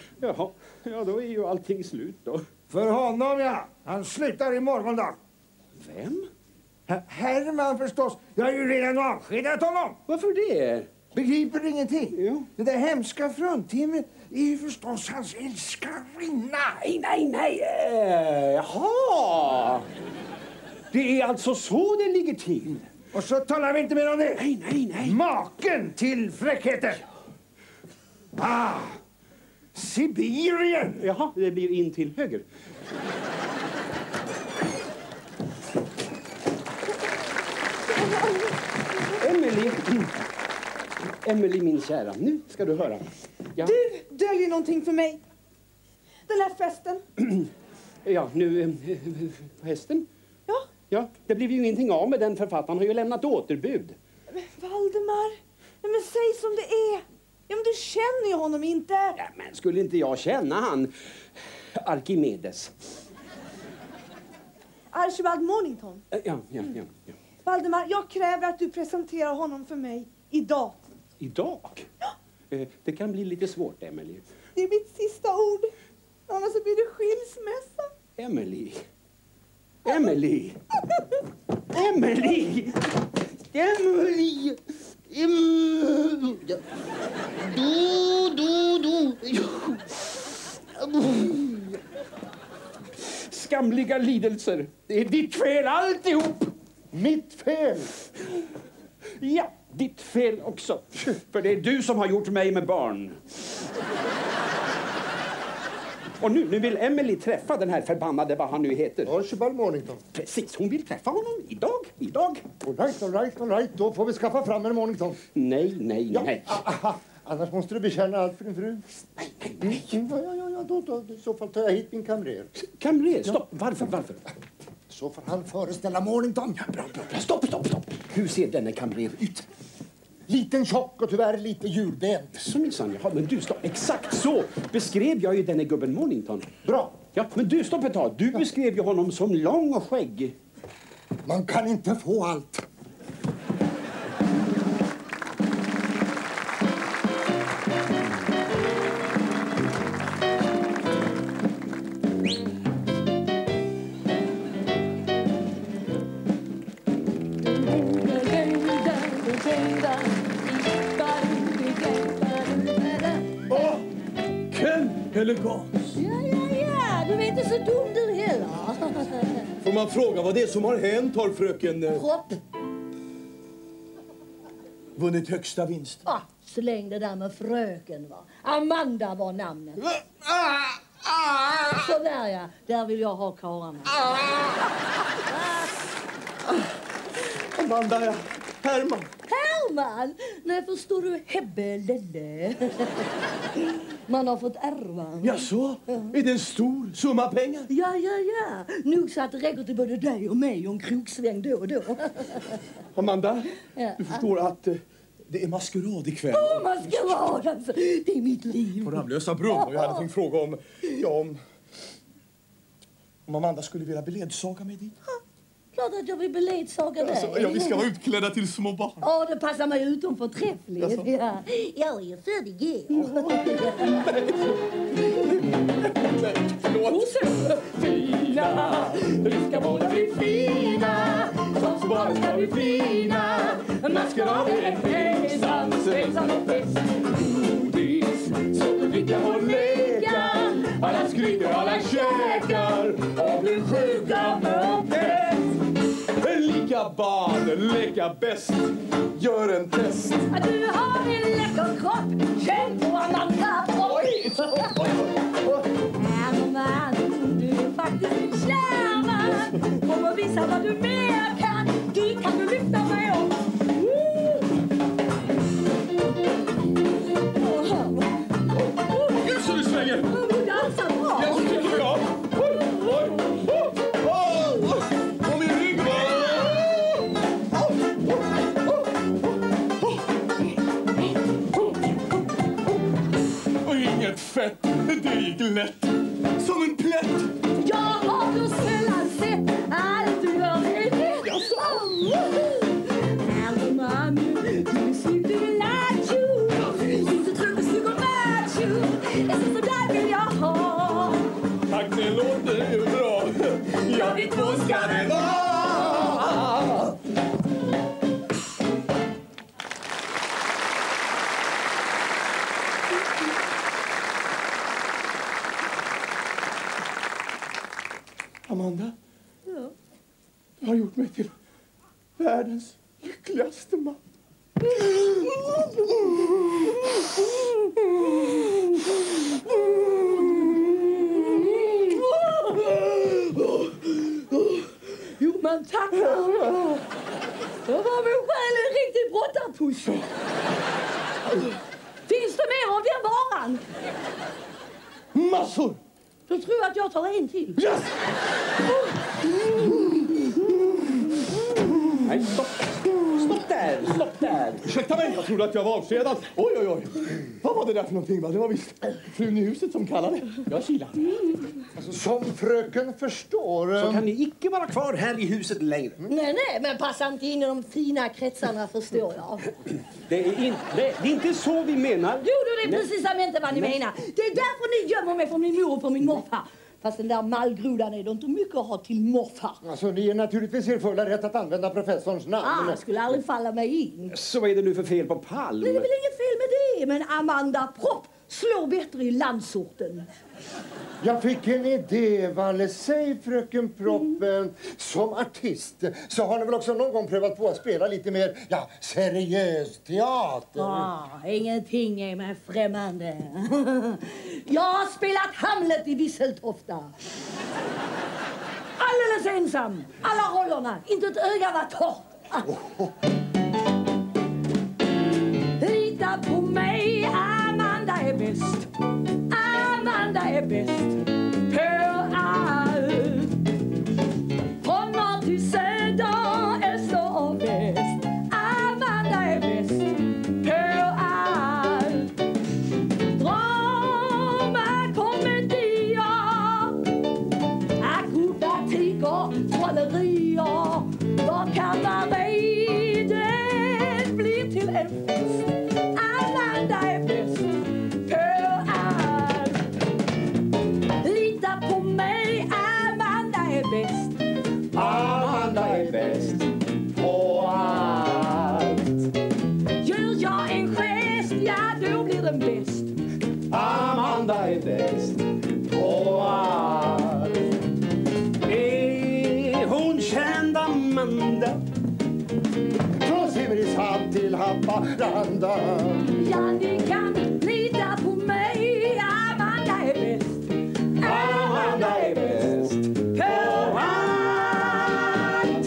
Jaha, ja då är ju allting slut då. För honom, ja. Han slutar i morgondag. Vem? Herman förstås. Jag har ju redan avskedat honom. Varför det? Begriper du ingenting? Jo. Det där hemska fruntimret är ju förstås hans älskarinna. Nej. Jaha. Det är alltså så det ligger till. Och så talar vi inte mer om det. Nej. Maken till fräckheter. Sibirien. Jaha, det blir in till höger. Emily, min kära, nu ska du höra. Ja. Du döljer någonting för mig. Den här festen. Ja, nu... hästen? Ja, det blir ju ingenting av med den. Författaren har ju lämnat återbud. Men Valdemar, men säg som det är. Ja, men du känner ju honom inte. Ja, men skulle inte jag känna han? Arkimedes. Archibald Mornington. Ja. Valdemar, jag kräver att du presenterar honom för mig idag. Idag? Ja. Det kan bli lite svårt, Emily. Det är mitt sista ord. Annars så blir det skilsmässa. Emily. Skamliga lidelser. Det är ditt fel alltihop. Mitt fel. Ja, ditt fel också. För det är du som har gjort mig med barn. Och nu vill Emily träffa den här förbannade, vad han nu heter. Archibald Mornington. Precis, hon vill träffa honom idag. All right. Då får vi skaffa fram en Mornington. Nej. Annars måste du bekänna allt för din fru. Nej. Ja, då i så fall tar jag hit min kamrer. Kamrer? Stopp. Varför? Så får han föreställa Mornington. Ja, bra. Stopp. Hur ser denne kamrer ut? Liten, tjock och tyvärr lite djurbent. Så minsann, jaha, men du, stopp. Exakt så beskrev jag ju denne gubben Mornington. Bra. Ja, men du, stopp ett tag. Du beskrev ju honom som lång och skägg. Man kan inte få allt. Elegans. Ja, du är inte så dum du heller. Får man fråga vad det är som har hänt, har fröken... Kropp. Vunnit högsta vinst. Släng det där med fröken, va. Amanda var namnet. Så där, ja. Där vill jag ha karlarna. Amanda, ja. Herman. Herman? Nej, förstår du? Hebbelele. Man har fått ärva. Jaså? Är det en stor summa pengar? Ja. Nog så att det räcker till både dig och mig och en krogsväng då och då. Amanda, du förstår att det är maskerad ikväll. Maskerad alltså. Det är mitt liv. På Ramlösa brunn. Och jag hade tänkt fråga om Amanda skulle vilja beledsaga mig dit. Klart att jag vill beledsaga dig. Alltså, vi ska vara utklädda till små barn. Det passar mig utom förträffligt. Alltså. Ja. Jag är ju född i Fina, vi ska båda bli fina. Som så bara ska bli fina. Maskerad är fängelsam, svängsan och fest. Godis, sockerdricka och leka. Alla skryter, alla käkar och blir sjuka med pest. Lika barn, leka bäst. Gör en test. Du har en läcker kropp. Känn på Amanda. Oj! Herman, du är faktiskt en kärman. Kom och visa vad du mer kan. Dit kan du lyfta mig upp. Nu så du svänger! Du dansar bra. Jag tycker jag. Kom i rygg! Och inget fett, det gick lätt. Som en plätt. Jag har så sällan sett allt du gör mig rätt. Herman, du är snygg, du är lattjo. Du är trött och snygg och macho. Jag ser så där vill jag ha. Tack, det låter ju bra. Ja, vi två ska det vara. har gjort mig till världens lyckligaste man. Jo, men tackar. Då var min själ en riktig brottarpuss. Finns det mer av den varan? Massor! Då tror jag att jag tar en till. Yes! Nej, stopp. Stopp där, stopp där. Ursäkta mig, jag trodde att jag var avskedad. Oj, oj, oj. Vad var det där för någonting, va? Det var visst frun i huset som kallade. Jag kilar. Alltså, som fröken förstår... Så kan ni icke vara kvar här i huset längre. Nej, men passa inte in i de fina kretsarna, förstår jag. Det är inte så vi menar. Jo, det är precis inte vad ni menar. Det är därför ni gömmer mig från min mor och från min morfar. Fast den där mallgrodan är det inte mycket att ha till morfar. Alltså, ni är naturligtvis er fulla rätt att använda professorns namn. Skulle aldrig falla mig in. Så vad är det nu för fel på Palm? Nej, det är väl inget fel med det. Men Amanda Propp slår bättre i landsorten. Jag fick en idé, Valle. Säg, fröken Propp, som artist så har ni väl också någon gång prövat på att spela lite mer, seriös teater? Ingenting är mig främmande. Jag har spelat Hamlet i Visseltofta. Alldeles ensam. Alla rollerna. Inte ett öga var torrt. Lita på mig, Amanda är bäst. Amanda är bäst på allt. Från norr till söder, öster och väst. Amanda är bäst på allt. Drama, komedier, akrobatiker, trollerier. Vad kan det blir till en fest. Amanda är bäst på allt. Lita på mig, Amanda är bäst. Amanda är bäst på allt. Gör jag en gest, då blir den bäst. Amanda är bäst på allt. Är hon känd, Amanda? Från Simrishamn till Haparanda. Ja, ni kan lita på mig, Amanda är bäst. Amanda är bäst på allt.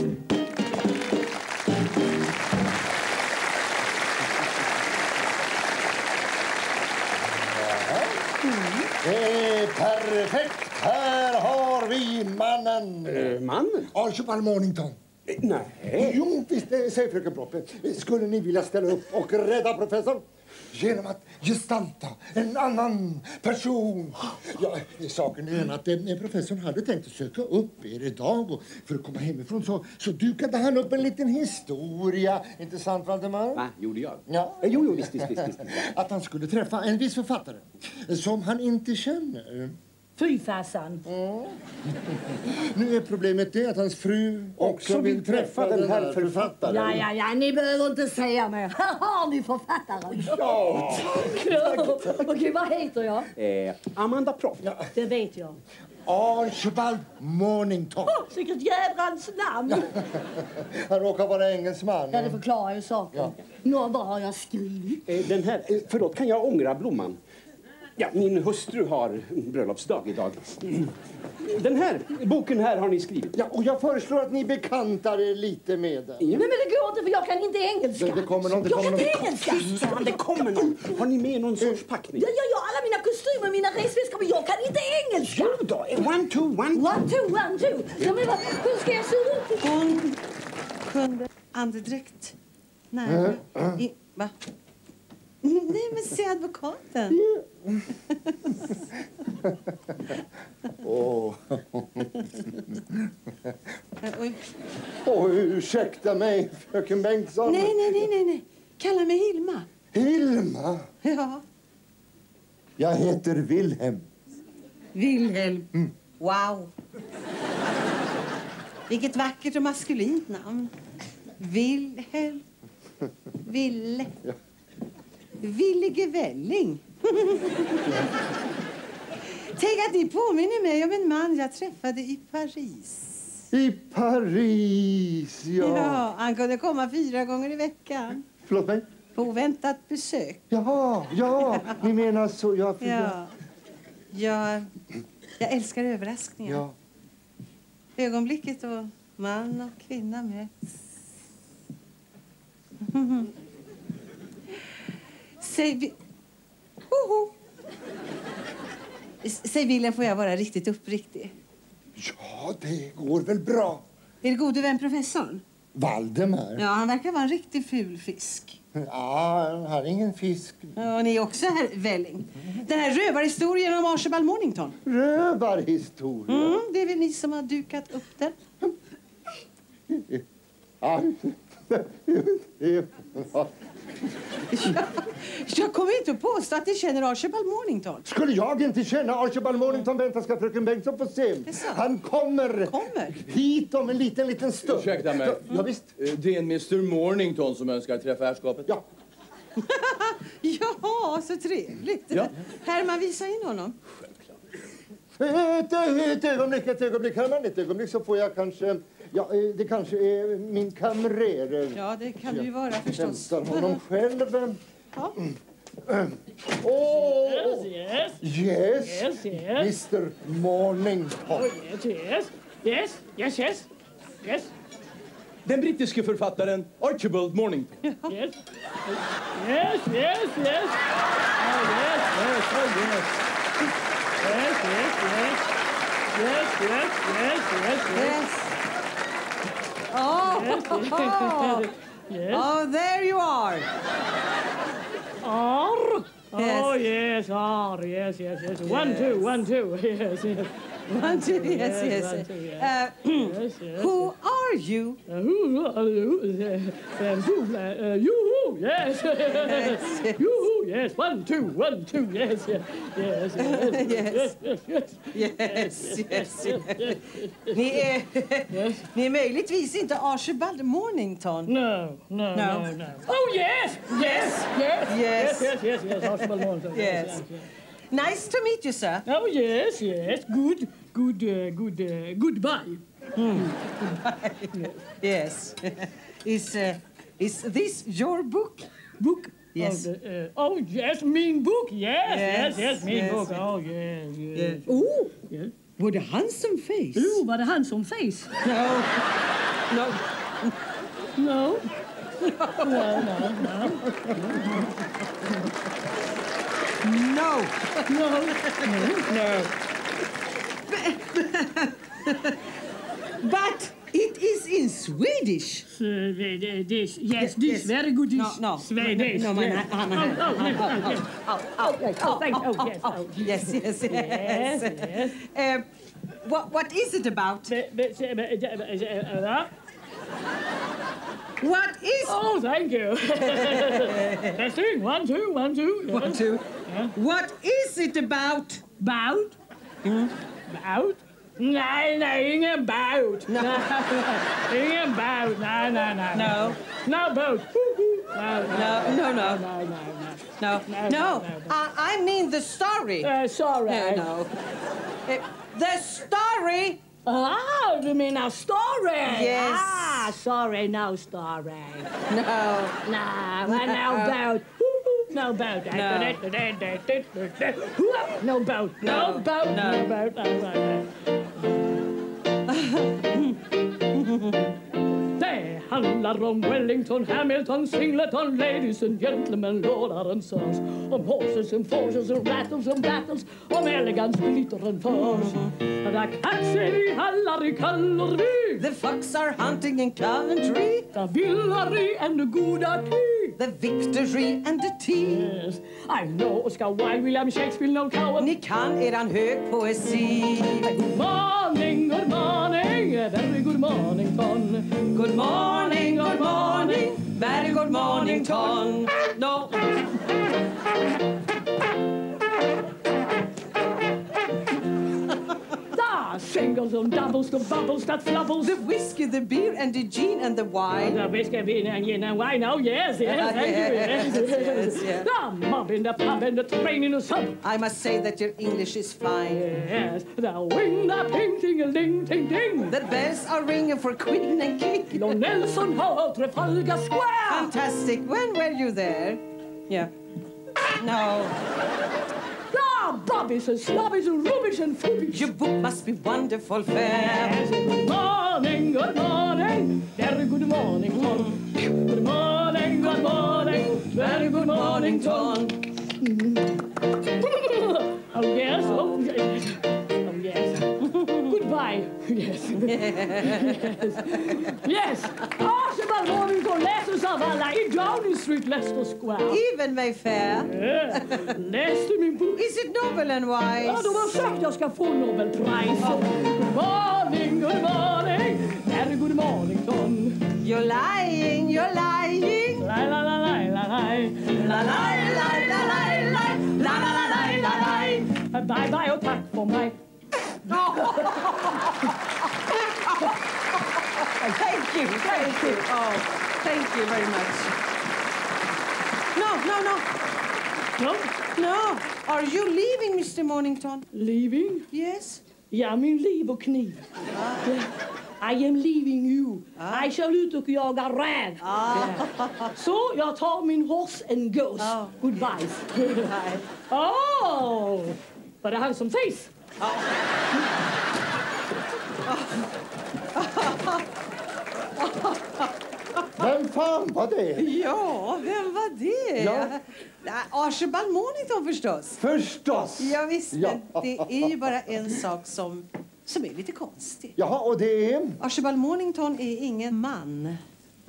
Det är perfekt. Här har vi mannen. Mannen? Archibald Mornington. Nej. Jo, visst, säg fröken Propp. Skulle ni vilja ställa upp och rädda professorn? Genom att gestalta en annan person. Ja, saken är den att professorn hade tänkt att söka upp er idag. Och för att komma hemifrån så dukade han upp en liten historia. Inte sant, Valdemar? Va, gjorde jag? Ja. Jo, visst. Att han skulle träffa en viss författare som han inte känner. Fy fasan. Nu är problemet det att hans fru också vill träffa den här författaren. Ja, ni behöver inte säga mer. Här har ni författaren. Ja. Okej, vad heter jag? Amanda Propp. Ja. Det vet jag. Archibald Mornington. Vilket jädrans namn. Han råkar vara engelsman. Ja, det förklarar ju saken. Vad har jag skrivit? Den här, förlåt, kan jag ångra blomman? Ja, min hustru har bröllopsdag idag. Den här boken här har ni skrivit. Ja, och jag föreslår att ni bekantar er lite med den. Nej, men det går inte för jag kan inte engelska. Det kommer någon. Jag kan inte engelska. Det kommer någon. Har ni med någon sorts packning? Ja, alla mina kostymer, mina resväskor, men jag kan inte engelska. Jo då, 1, 2, 1. 1, 2, 1, 2. Ja, men hur ska jag se ut? Hon kunde andedräkt nära va? Nej, men se advokaten. Ursäkta mig, fröken Bengtsson. Nej. Kalla mig Hilma. Hilma? Ja. Jag heter Wilhelm. Wilhelm. Wow. Vilket vackert och maskulint namn. Wilhelm. Ville. Villige Välling. Tänk att ni påminner mig om en man jag träffade i Paris. I Paris, ja. Ja, han kunde komma 4 gånger i veckan. Förlåt mig? På oväntat besök. Ja, ni menar så. Jag älskar överraskningar. Ja. Ögonblicket då man och kvinna möts. Säg Wilhelm, får jag vara riktigt uppriktig? Ja, det går väl bra. Är det gode vän professorn? Valdemar? Ja, han verkar vara en riktig ful fisk. Ja, han har ingen fisk. Ja, ni också, herr Welling. Den här rövarhistorien om Archibald Mornington. Rövarhistoria? Det är väl ni som har dukat upp den? Ja. Jag kommer inte att påstå att ni känner Archibald Mornington. Skulle jag inte känna Archibald Mornington? Vänta, ska fröken Bengtsson få se. Han kommer hit om en liten stund. Ursäkta mig. Ja, visst. Det är en Mr. Mornington som önskar träffa herrskapet. Ja. Jaha, så trevligt. Ja. Herman, visa in honom. Ett ögonblick, Herman. Ett ögonblick så får jag kanske... Ja, det kanske är min kamrer. Ja, det kan du ju vara förstås. Hämtar honom själv. Ja. Yes. Mr. Mornington. Yes. Den brittiske författaren Archibald Mornington. Yes. Oh, there you are. R. Oh, yes, R. Yes. 1, 2, 1, 2. Yes. 1, 2, yes. Who are you? Who are you? You, yes. You, yes. 1, 2, 1, 2, yes. Ni är möjligtvis inte Archibald Mornington. No. Oh, yes. Archibald Mornington. Yes. Nice to meet you, sir. Oh, yes. Goodbye. Yes. Is this your book? Book? Yes. Oh, yes, mean book. Yes, mean book. Oh, yes. Oh, yes. What a handsome face. Oh, what a handsome face. No. No. But it is in Swedish. Yes, very good. No. Swedish. No, yes. Yes. What is it about? What is... Oh, thank you. Testing. 1, 2, 1, 2. Yes. 1, 2. Yeah. What is it about? Bout? Bout? Nej, ingen bout. No. Ingen bout. Nej. No bout. No. I mean the story. Sorry. No. The story. Ah, you mean a story? Yes. Ah, sorry, no story. No. No bout. No boat. No boat. No boat. Det handlar om Wellington, Hamilton, Singleton, ladies and gentlemen, lords and sirs, om horses and forces and rattles and battles, om elegance, glitter and furs. The kaxer I hallar I Kallerby, the fox are hunting in Coventry, the Villary and the goda tea, the victory and the tea. Yes, I know Oscar Wilde, William Shakespeare, Noel Coward. Ni kan eran hög poesi. Good morning, very good morning, Ton. Good morning, very good morning, Ton. No. The single triples and doubles, the bubbles that flubbles. The whiskey, the beer and the gin and the wine. The whiskey, beer and gin and wine. Oh, yes, yes, thank you. Yes, yeah. The mob in the pub and the train in the sub. I must say that your English is fine. Yes, the wing, the ping, ting, a ding, ting, ding. The bells are ringing for Queen and King. Lord Nelson Hall, Trafalgar Square. Fantastic. When were you there? Yeah. No. Ah, bobbies and slobbies and rubbish and foobies. Your book must be wonderful fair. Yes, good morning, good morning. Very good morning, Tom. Good morning, good morning. Very good morning, Tom. Oh, yes, oh, yes. Oh, yes. Goodbye. Yes. Yes. Yes. Archibald Mornington läses av alla i Downing Street, Leicester Square. Even Mayfair. Yeah. Läste min bok. Is it noble and wise? Ja, de har sagt jag ska få Nobelpris. Good morning, good morning. Very good morning, Tom. You're lying, you're lying. La la la la la la. La la la la la la. La la la la la la. Bye bye och tack för mig. Thank you, thank you. Oh, thank you very much. No, no, no. No? No. Are you leaving, Mr. Mornington? Leaving? Yes. Ja, min liv och kniv. I am leaving you. I kör ut och jagar räv. Så jag tar min horse and goes. Goodbye. Goodbye. Oh, but I have some face. Vem fan var det? Ja, vem var det? Ja. Archibald Mornington förstås. Förstås. Ja, visst, Ja. men det är ju bara en sak som är lite konstig. Jaha, och det är? Archibald Mornington är ingen man.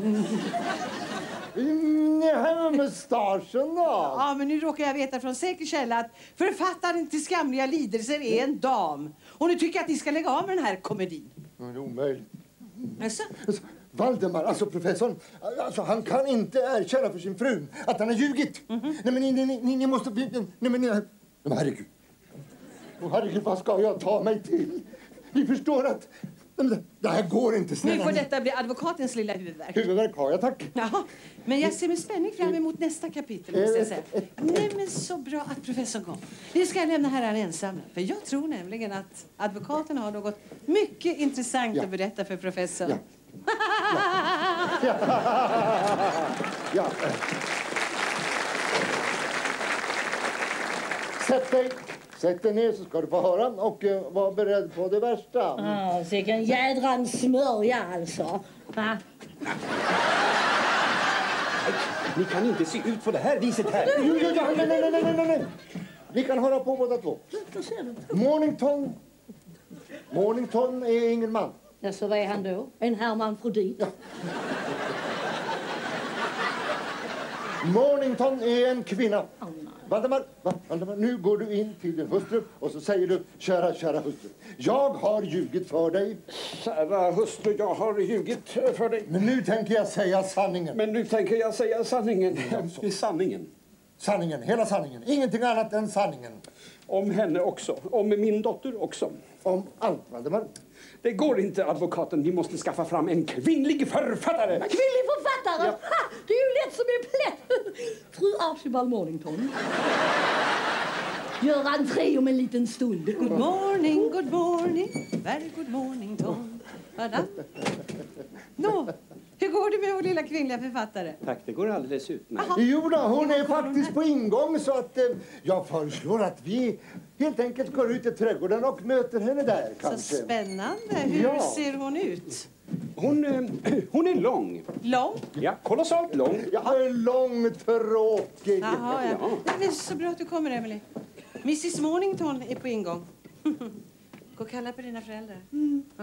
Nej, mustaschen då? Ja, men nu råkar jag veta från säker källa att författaren till Skamliga lidelser är en dam. Och nu tycker jag att ni ska lägga av med den här komedin. Det är omöjligt. Alltså? Valdemar, alltså professorn, alltså han kan inte erkänna för sin fru att han har ljugit. Nej men ni måste... Nej men herregud. Åh herregud, vad ska jag ta mig till? Ni förstår att... Det här går inte, snälla. Nu får detta bli advokatens lilla huvudvärk. Huvudvärk har jag, tack. Jaha, men jag ser med spänning fram emot nästa kapitel, måste jag säga. Nej, men så bra att professorn kom. Nu ska jag lämna herran ensam. För jag tror nämligen att advokaten har något mycket intressant att berätta för professorn. Ja. Sätt dig. Sätt dig ner så ska du få höra och var beredd på det värsta. Ja, vilken jädrans smörja alltså. Va? Ni kan inte se ut på det här viset här. Nej. Ni kan höra på båda två. Mornington är ingen man. Ja, så vad är han då? En hermafrodit? Ja. Mornington är en kvinna. Valdemar, nu går du in till din hustru och så säger du, kära hustru, jag har ljugit för dig. Kära hustru, jag har ljugit för dig. Men nu tänker jag säga sanningen. Sanningen, hela sanningen. Ingenting annat än sanningen. Om henne också, om min dotter också. Om allt, Valdemar. Det går inte, advokaten. Vi måste skaffa fram en kvinnlig författare. En kvinnlig författare? Ja. Ha, det är ju lätt som en plätt. Fru Archibald Mornington. Gör entré om en liten stund. Good morning, very good morning, Tom. Nå, hur går det med vår lilla kvinnliga författare? Tack, det går alldeles utmärkt. Jo då, hon är faktiskt på ingång så att jag föreslår att vi helt enkelt går ut i trädgården och möter henne där kanske. Så spännande. Hur ser hon ut? Hon är lång. Lång? Ja, kolossalt lång. Ja, lång, tråkig. Jaha, ja. Det är så bra att du kommer, Emily. Mrs Mornington är på ingång. Gå och kalla på dina föräldrar. Ja.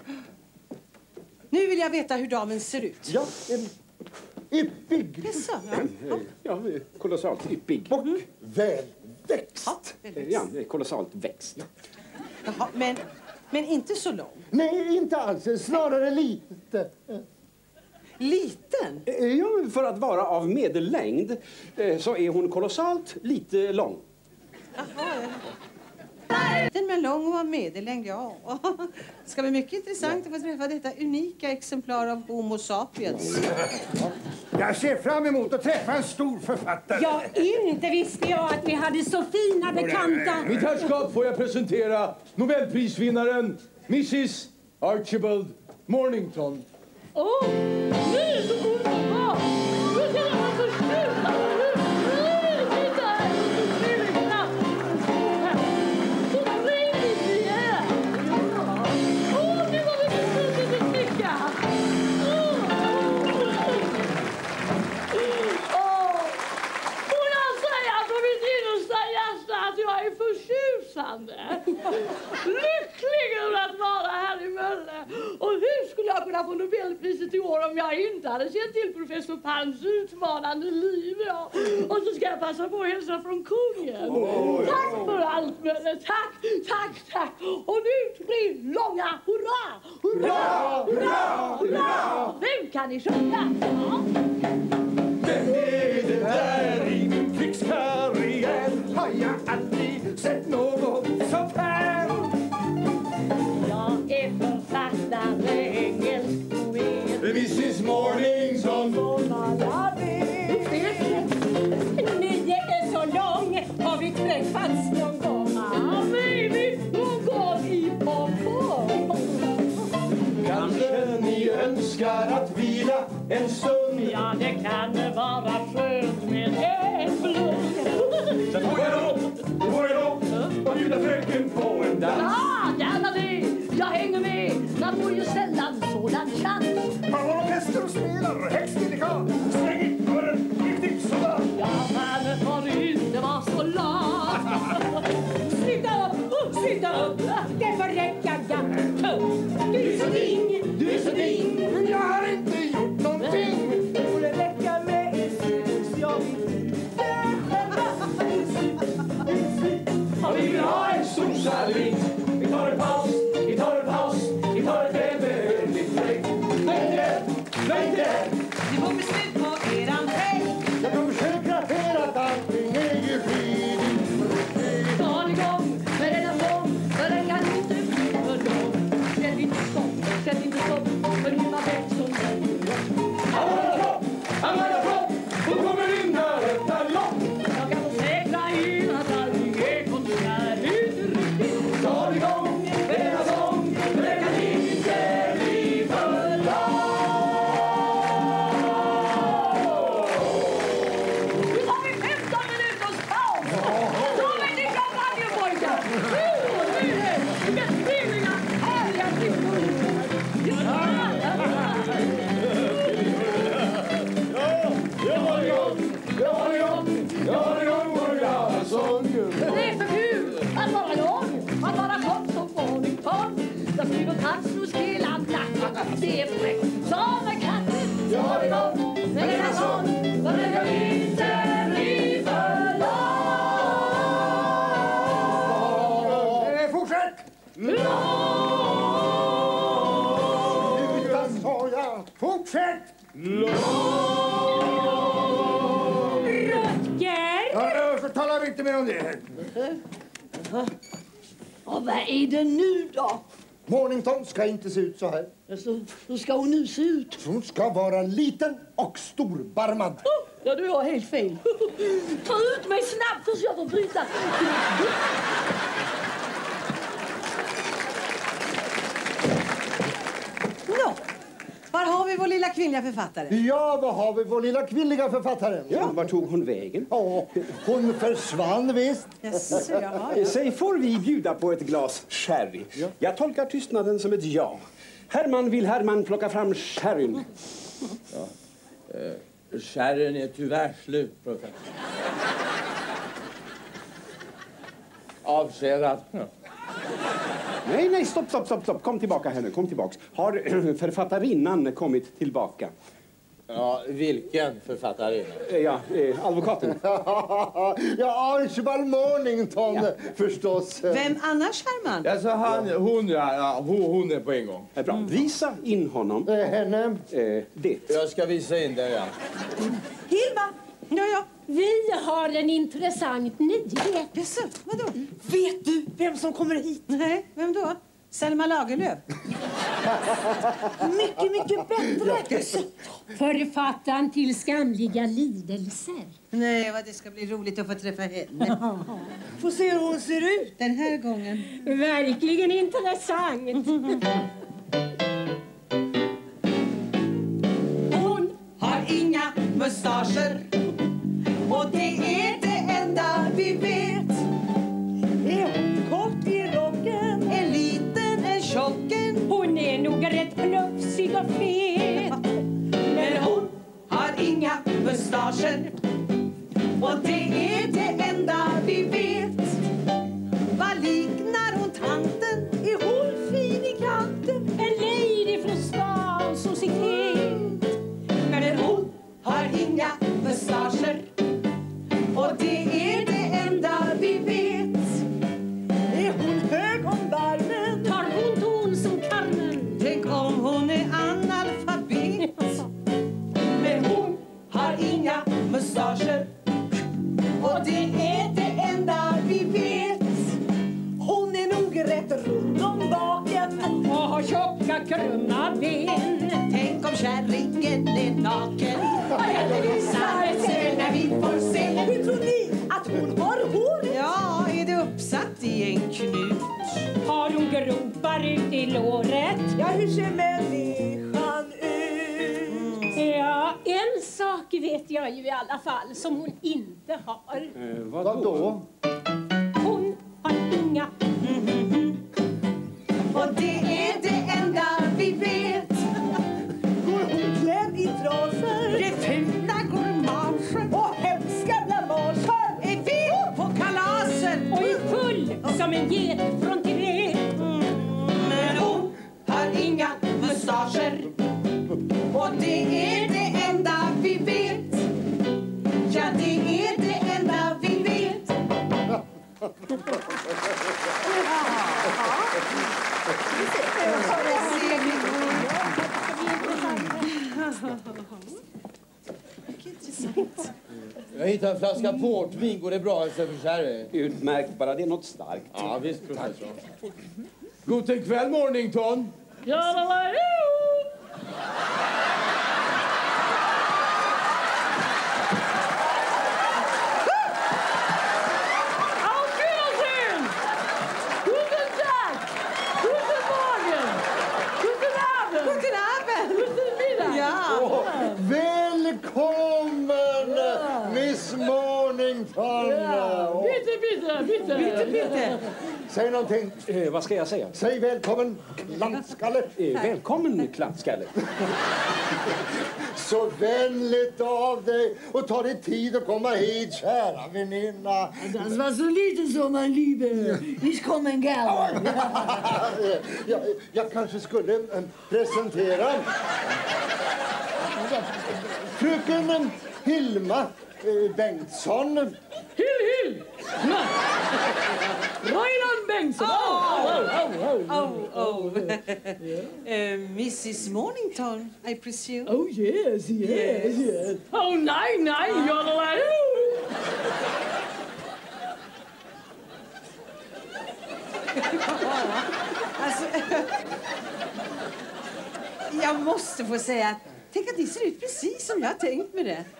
Nu vill jag veta hur damen ser ut. Ja, yppig. Jaså, Ja, kolossalt yppig. Och välväxt. Ja, kolossalt växt. Jaha, men inte så lång. Nej, inte alls. Snarare lite. Liten? Ja, för att vara av medellängd så är hon kolossalt lite lång. Jaha, Den med lång och medellängd, ja. Det ska bli mycket intressant att få träffa detta unika exemplar av Homo sapiens. Jag ser fram emot att träffa en stor författare. Ja, inte visste jag att vi hade så fina bekanta. Mitt herrskap får jag presentera Nobelprisvinnaren Mrs. Archibald Mornington. Det är så underbart! Nu ska jag få sluta! Titta här! Så trevligt vi är! Det var mycket snicka! Får jag säga från mitt innersta hjärta att jag är förtjusande? Lycklig över att vara här i Mölle. Och hur skulle jag kunna få Nobelpriset i år om jag inte hade sett till professor Palms utmanande liv? Ja. Och så ska jag passa på att hälsa från kungen. Tack för allt, Mölle. Tack, tack, tack. Och nu blir långa hurra! Hurra! Hurra! Hurra! Nu kan ni sjunga. Ja. Vem är det där i min krigskarriär? Har jag aldrig sett någon sånt här? Jag är författare, engelsk poet. Mrs. Mornington. Ni är så lång. Har vi träffats någon gång? Ja, baby, någon gång i Pompon. Kanske ni önskar att vila en stund. Ja, det kan vara skönt med en blund. Sen får jag då och bjuda fröken på en dans. Ja, gärna det. Jag hänger med. Man får ju sällan sådan chans. Han har orkester och spelar högst delikat. Släng in för en riktigt sådär. Ja, men får du inte vara så lat. Sitta upp. Det får räcka, gatt. Du är så ding. Du är så ding. Men jag har inte gjort någonting. Det borde räcka med en sus. Jag vill Och vi vill ha en stor salving. Vi tar en paus, vi tar en paus, vi tar ett välbehövligt break. Nej, det. Ni får beslut på eran väg. Jag kan försäkra er att allting är ju frid. Ta igång med denna sång. För den kan inte bli för lång. Sätt inte stopp. För ni var bäst som Använda flopp, hon kommer in här detta lopp. jag kan försäkra er att allting är konstnärligt riktigt. Ta igång med denna sång, för den kan inte bli för lång. Nu har vi 15 minuters paus. Då är ni kampanjepojkar. Vilka spelningar, härliga flickor. Det är för kul att vara jag, att vara kom som Mornington. Jag skriver taxus hela natten, det är fräckt som en katten. Jag har igång med denna sång, för den kan inte bli för lång. Fortsätt! Utan sa jag. Fortsätt! Röttger. Så talar vi inte mer om det. Och vad är det nu då? Mornington ska inte se ut så här. Alltså, hur ska hon nu se ut? Hon ska vara liten och storbarmad. Ja, du har helt fel. Ta ut mig snabbt så jag får bryta. Nå, var har vi vår lilla kvinnliga författare? Ja, vad har vi vår lilla kvinnliga författare? Ja, var tog hon vägen? Ja, hon försvann visst. Jaså, jaha. Säg, får vi bjuda på ett glas sherry? Jag tolkar tystnaden som ett ja. Herman, vill Herman plocka fram sherryn? Sherryn är tyvärr slut, professor. Avskedad. Nej, stopp. Kom tillbaka här nu, kom tillbaks. Har författarinnan kommit tillbaka? Ja, vilken författarinna? Ja, advokaten. Ja, Archibald Mornington förstås. Vem annars, Herman? Alltså hon är på en gång. Bra, visa in honom. Henne. Det. Jag ska visa in det, ja. Hilma! Ja. Vi har en intressant nyhet. Jaså, vadå? Vet du vem som kommer hit? Nej, vem då? Selma Lagerlöf. Mycket bättre. Författaren till Skamliga lidelser. Nej, vad det ska bli roligt att få träffa henne. Få se hur hon ser ut den här gången. Verkligen intressant. Hon har inga mustascher, och det är det enda vi vet. Är hon kort i rocken? En liten, en tjocken. Hon är nog rätt plufsig och fet. Men hon har inga mustascher, och det är det enda vi vet. Vad liknar hon tanten? Är hon fin i kanten? En lady från stan, societet. Men hon har inga mustascher, och det är det enda vi vet. Är hon hög om barmen? Tar hon ton som Carmen? Tänk om hon är analfabet. Men hon har inga mustascher, och det är det enda vi vet. Hon är nog rätt rund om baken och har tjocka krumma ben. Tänk om kärringen är naken. Vad händer visar sig när vi får se. Hur tror ni att hon har hår? Ja, är det uppsatt i en knut? Har hon gropar ut i låret? Ja, hur ser människan ut? Ja, en sak vet jag ju i alla fall som hon inte har. Vadå? Hon har inga. Och det är det enda vi vet. Går hon klädd i trasor? Det fula grimaser och hemska blamager. Är vi på kalasen och är full som en get från Tibet. Men hon har inga mustascher, och det är det enda vi vet. Ja, det är det enda vi vet. Jag hittade en flaska portvin. Går det bra istället för sherry? Utmärkt, bara det är något starkt. Ja, visst, professor. God kväll, Mornington. Välkommen, Miss Mornington! Bitte. Säg någonting. Vad ska jag säga? Säg välkommen, klantskalle. Välkommen, klantskalle. Så vänligt av dig och ta dig tid att komma hit, kära väninna. Das war so lite so, mein Liebe. Ich komme gern. Jag kanske skulle presentera fröken Hilma Bengtsson. Hill! Reinhard Bengtsson! Mrs Mornington, I presume. Oh, yes. Oh, nej, yodelay. Alltså, jag måste få säga att tänk att det ser ut precis som jag tänkt med det.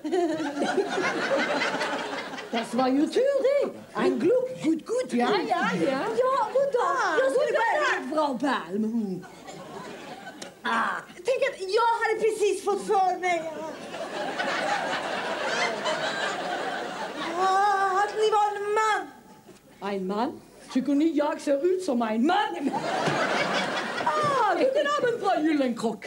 Das war ju tur det. Ein Glück, gut, ja. Ja, god dag. Jag skulle bara Frau Palm. Tänk att jag hade precis fått för mig att ni var en man. Ein Mann? Tycker ni jag ser ut som en man? Guten Abend, Frau Gyllenkrock.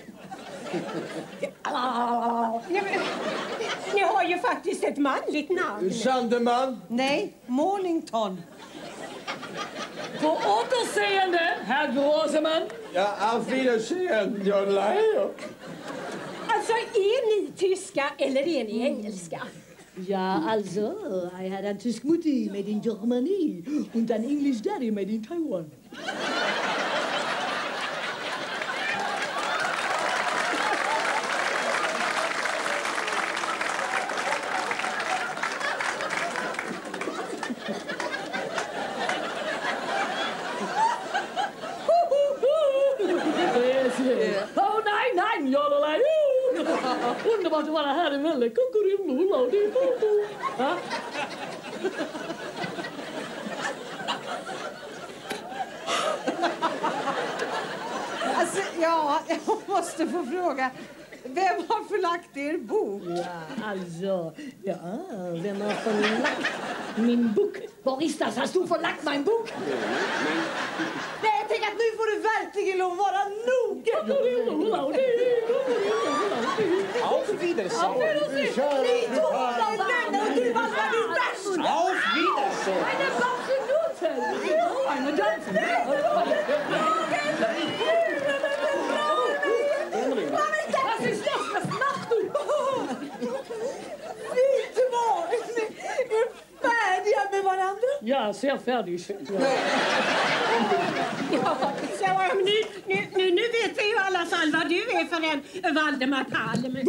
Ni har ju faktiskt ett manligt namn. Sandeman? Nej, Mornington. På återseende, herr Groseman. Ja, auf Wiedersehen, yodelay. Alltså, är ni tyska eller är ni engelska? Ja, also, I had a tysk mutti made in Germany und an English daddy made in Taiwan. Underbart att vara här i Mölle. Kuckurillula och det är foto. Ja? Alltså, ja, jag måste få fråga. Vem har förlagt er bok? Vem har förlagt min bok? Var Ristas, har du förlagt min bok? Nej, jag tänker att nu får du verkligen lov att vara nog. Auf Wiedersehen. Ni tårar lögner och du vandrar din värst. Auf Wiedersehen. Eine Absoluten. Eine Dansen. Was ist das? Was machst du? Vi två är färdiga med varandra. Ja, sehr färdig. Nu vet vi ju i alla fall vad du är för en Valdemar Palm.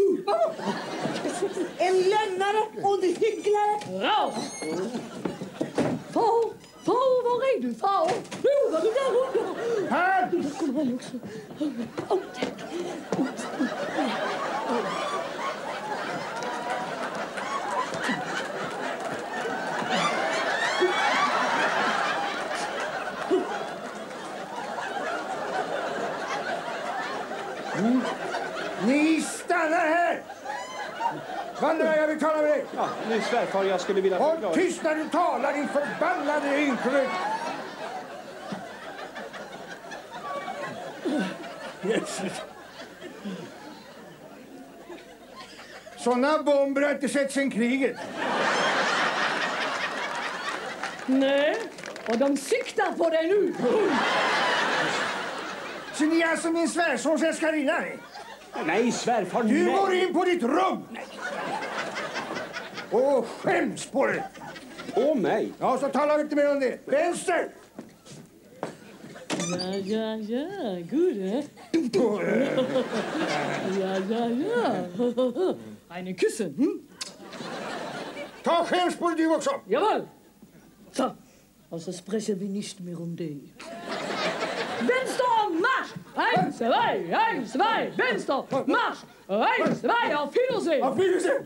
En lögnare och en hycklare. Raus! Far, var är du, far? Nu var du där under. Här! Kom här också. Tack. Ni stannar här! Valdemar, jag vill tala med dig. Ja, nu svärfar jag skulle vilja Håll förklara. tyst när du talar, din förbannade ynkrygg! Jesus. Såna bomber har inte sett sedan kriget. Nej, och de siktar på dig nu. Så ni är alltså min svärsons älskarinna? Nej, svärfar. Du nej. går in på ditt rum! Nej. Och skäms på det! På mig? Ja, så tala inte mer om det. Vänster! Ja, gode. Ja. Eine Küsse, hm? Ta skäms på det du också! Jawohl. So, also sprechen wir nicht mehr um dich. Vänster, marsch! 1, 2, vänster, marsch! 1, 2, auf Wiedersehen! Auf Wiedersehen!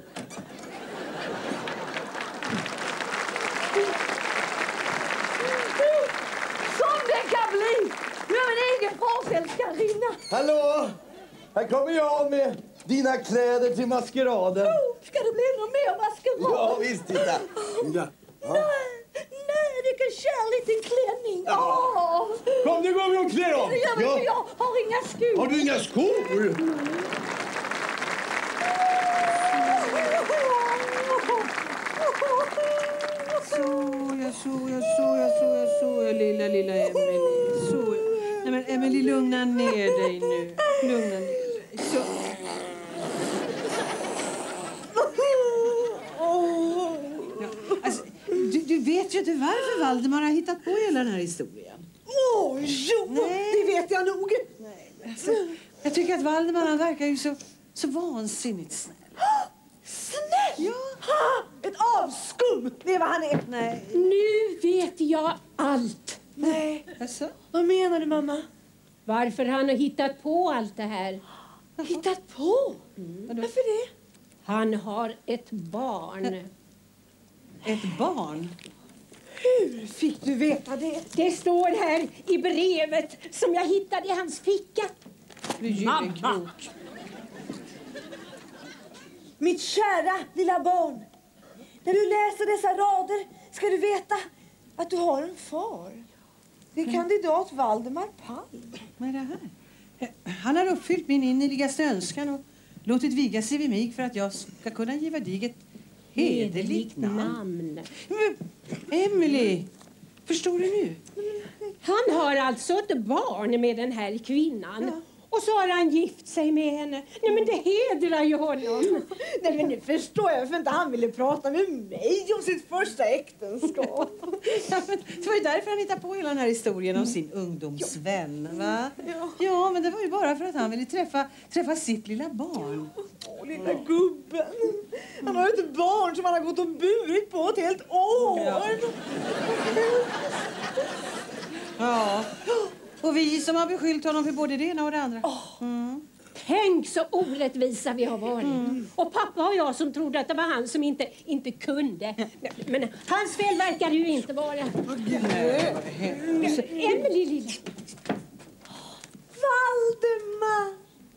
Som det kan bli! Du är min egen farsälskarinna. Hallå! Här kommer jag med dina kläder till maskeraden. Ska det bli ännu mer maskerad? Ja, visst, titta. Ja. Nej, vilken kär liten klänning. Ja. Kom, nu går vi och klär om. Det gör vi, för jag har inga skor. Har du inga skor? Så, lilla Emelie. Så. Nej, men Emelie, lugna ner dig nu. Lugna ner dig. Så. Ja, alltså, du vet ju inte varför Valdemar har hittat på hela den här historien. Det vet jag nog. Nej, alltså, jag tycker att Valdemar, han verkar ju så vansinnigt snäll. Snäll? Ja. Ett avskum, det är vad han är. Nej. Nu vet jag allt. Nej. Alltså? Vad menar du, mamma? Varför han har hittat på allt det här. Hittat på? Varför det? Han har ett barn. Ett barn? Hur fick du veta det? Det står här i brevet som jag hittade i hans ficka. Mamma! Mitt kära lilla barn. När du läser dessa rader ska du veta att du har en far. Det är kandidat Valdemar Palm. Vad är det här? Han har uppfyllt min innerligaste önskan och låtit viga sig vid mig för att jag ska kunna giva dig ett hederligt namn. Men, Emelie, förstår du nu? Han har alltså ett barn med den här kvinnan. Ja. Och så har han gift sig med henne. Nej, men det hedrar ju honom. Nej, men nu förstår jag varför inte han ville prata med mig om sitt första äktenskap. Ja, men det var ju därför han hittade på hela den här historien om sin ungdomsvän, va? Ja, men det var ju bara för att han ville träffa sitt lilla barn. Åh, lilla gubben. Han har ett barn som han har gått och burit på ett helt år. Ja. Och vi som har beskyllt honom för både det ena och det andra. Tänk så orättvisa vi har varit. Och pappa och jag som trodde att det var han som inte kunde. Men hans fel verkar ju inte vara. Emelie, lilla. Valdemar!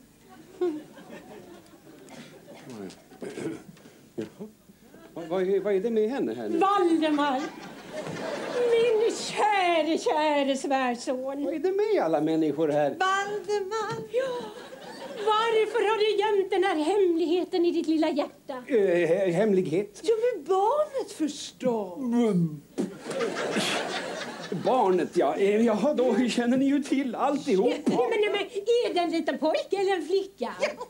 Vad är det med henne här nu? Valdemar! Min käre svärson. Vad är det med alla människor här? Valdemar! Ja. Varför har du gömt den här hemligheten i ditt lilla hjärta? Hemlighet? Jo, men barnet förstår. Barnet, ja. Jaha, då känner ni ju till alltihop. Men är det en liten pojke eller en flicka?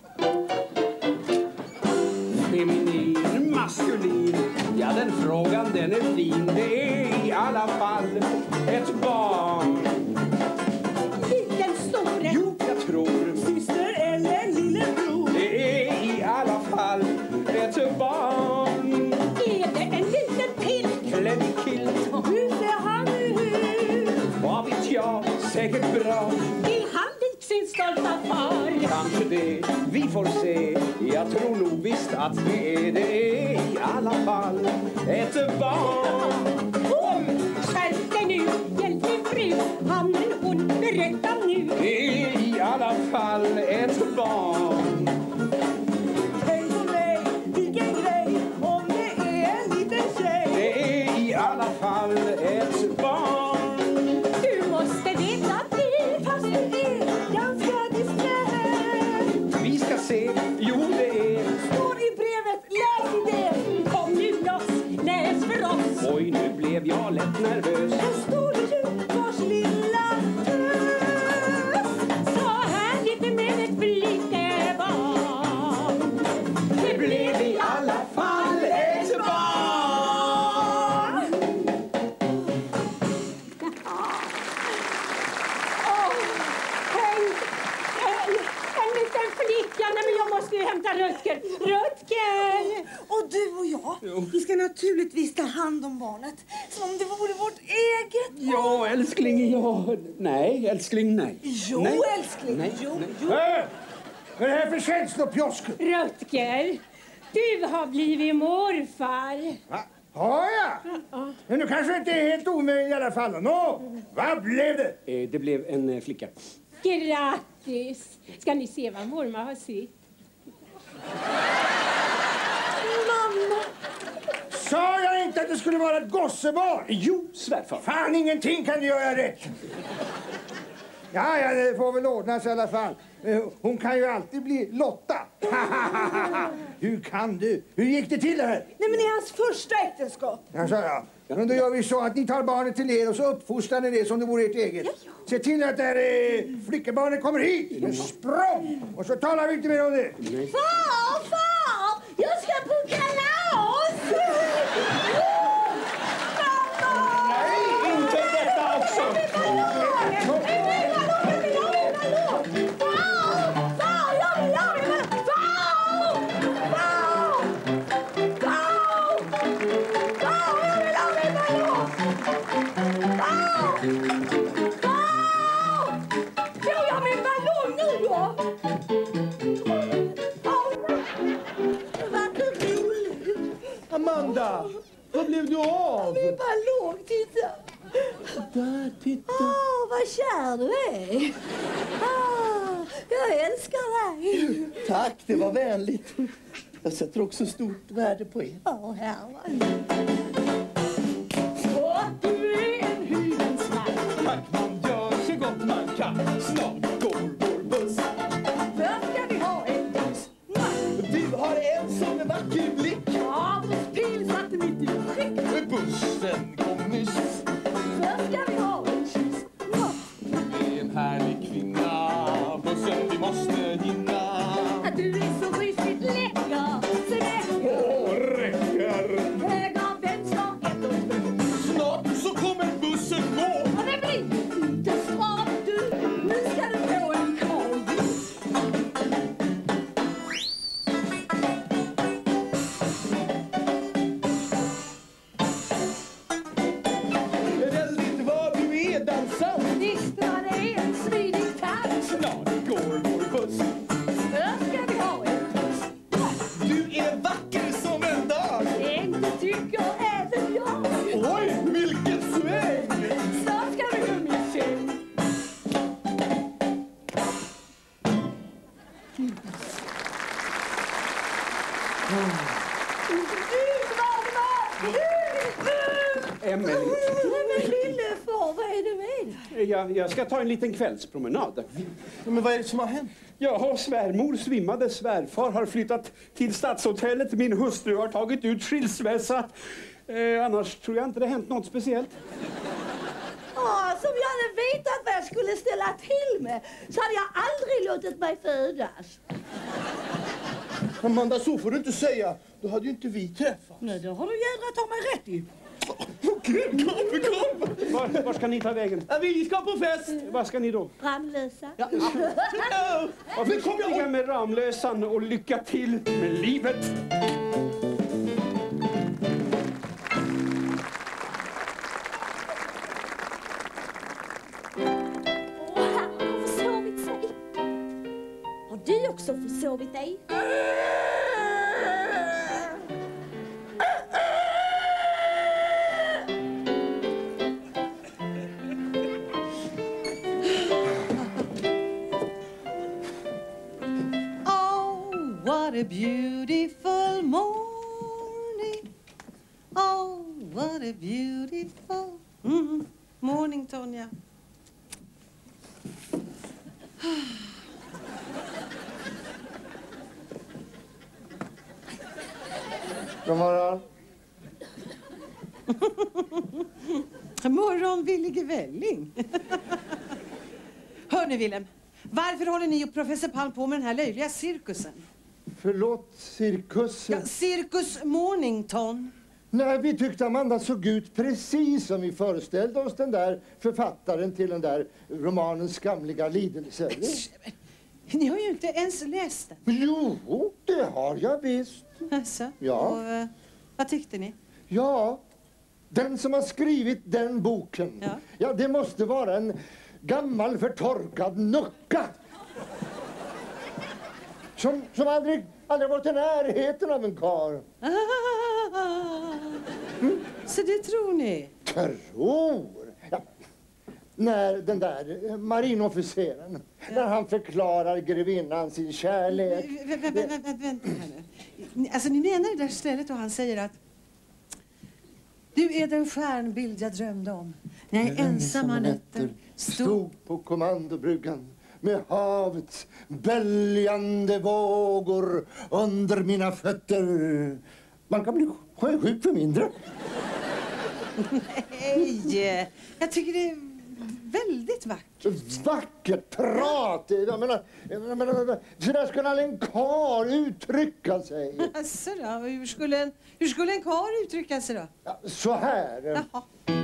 Feminin, maskulin. Ja, den frågan, den är fin. Det är i alla fall ett barn. Liten store? Jo, jag tror. Syster eller lillebror? Det är i alla fall ett barn. Är det en liten pill? Klädd i kilt. Hur ser han ut? Vad vet jag? Säkert bra. Är han lik sin stolta far? Kanske det, vi får se. Jag tror nog visst att det är i alla fall ett barn. Skärp dig nu, hjälp min fru. Han eller hon, berätta nu. Det är i alla fall ett barn. Tänk på mig, vilken grej, om det är en liten tjej. Det är i alla fall ett barn. Du måste veta det, fast det är ganska diskret. Vi ska se, jo det är. Står i brevet, läs i det. Kom nu loss, läs för oss. Oj, nu blev jag lätt nervös. Här står det ju vars lilla tös. Så här lite med ett flickebarn. Det blev i alla fall ett barn. Tänk, en liten flicka. Nej, men jag måste ju hämta Rutger. Rutger! Och du och jag, vi ska naturligtvis ta hand om barnet som om det vore vårt eget. Ja, älskling, ja. Nej, älskling, nej. Jo, nej. älskling, Nej. jo. Vad är det här för känslopjosk? Rutger, du har blivit morfar. Va? Har jag? Men du kanske inte är helt omöjlig i alla fall. Nå, vad blev det? Det blev en flicka. Grattis! Ska ni se vad mormor har sytt? Mamma! Sa jag inte att det skulle vara ett gossebarn? Jo, svärfar. Fan, ingenting kan du göra rätt. Ja, det får väl ordnas i alla fall. Hon kan ju alltid bli Lotta. Hur kan du? Hur gick det till det här? Nej, men i hans första äktenskap. Ja, sa jag. Men då gör vi så att ni tar barnet till er och så uppfostrar ni det som det vore ert eget. Se till att flickebarnet kommer hit med språng. Och så talar vi inte mer om det. Far! Jag ska på kalas! Nej, inte detta också. Amanda, vad blev du av? Min ballong, titta. Där, titta. Vad kär du är. Jag älskar dig. Tack, det var vänligt. Jag sätter också stort värde på er. Herman. Så du är en hyvens man. Tack, man gör så gott man kan. Snart går vår buss. Vem ska vi ha en buss? Du har en sån vacker blick. Ja, pil satte mitt i skick. Bussen kom nyss. Vem ska vi ha en kyss? Du är en härlig kvinna. Bussen, vi måste hinna. Du är så rysligt läcker. Så det räcker. höga vänskapet och Snart så kommer bussen gå. och det blir inte svart du. Nu ska du få en korv. Emelie. Men lille far, vad är det med? Jag ska ta en liten kvällspromenad. Men vad är det som har hänt? Ja, svärmor svimmade. Svärfar har flyttat till stadshotellet. Min hustru har tagit ut skilsmässa. Annars tror jag inte det hänt något speciellt. Som jag hade vetat vad jag skulle ställa till med så hade jag aldrig låtit mig födas. Amanda, så får du inte säga. Då hade ju inte vi träffats. Nej, det har du jädra ta mig rätt i. Var ska ni ta vägen? Ja, vi ska på fest. Vad ska ni då? Ramlösa. Ja. Och försiktiga med Ramlösan och lycka till med livet. Han har försovit sig. Har du också försovit dig? What a beautiful morning. Oh, what a beautiful morning, Tonja. God morgon. Morgon, Willige Välling. Hör ni, Willem. Varför håller ni och professor Palm på med den här löjliga cirkusen? Förlåt, cirkus? Ja, cirkus Mornington. Nej, vi tyckte Amanda såg ut precis som vi föreställde oss den där författaren till den där romanen Skamliga lidelse. Ni har ju inte ens läst den. Jo, det har jag visst. Alltså, Ja. Och, vad tyckte ni? Ja, den som har skrivit den boken. Ja, det måste vara en gammal förtorkad nucka. Som aldrig varit i närheten av en karl. Så det tror ni? Tror? Ja. När den där marinofficeren, när han förklarar grevinnan sin kärlek. Vänta här nu. Alltså ni menar det där stället och han säger att du är den stjärnbild jag drömde om. När jag ensamma nätter stod på kommandobryggan med havets böljande vågor under mina fötter. Man kan bli sjösjuk för mindre. Nej, jag tycker det är väldigt vackert. Vackert prat! Jag menar, så där skulle en karl uttrycka sig. Alltså då, hur skulle en karl uttrycka sig då? Ja, så här. Jaha.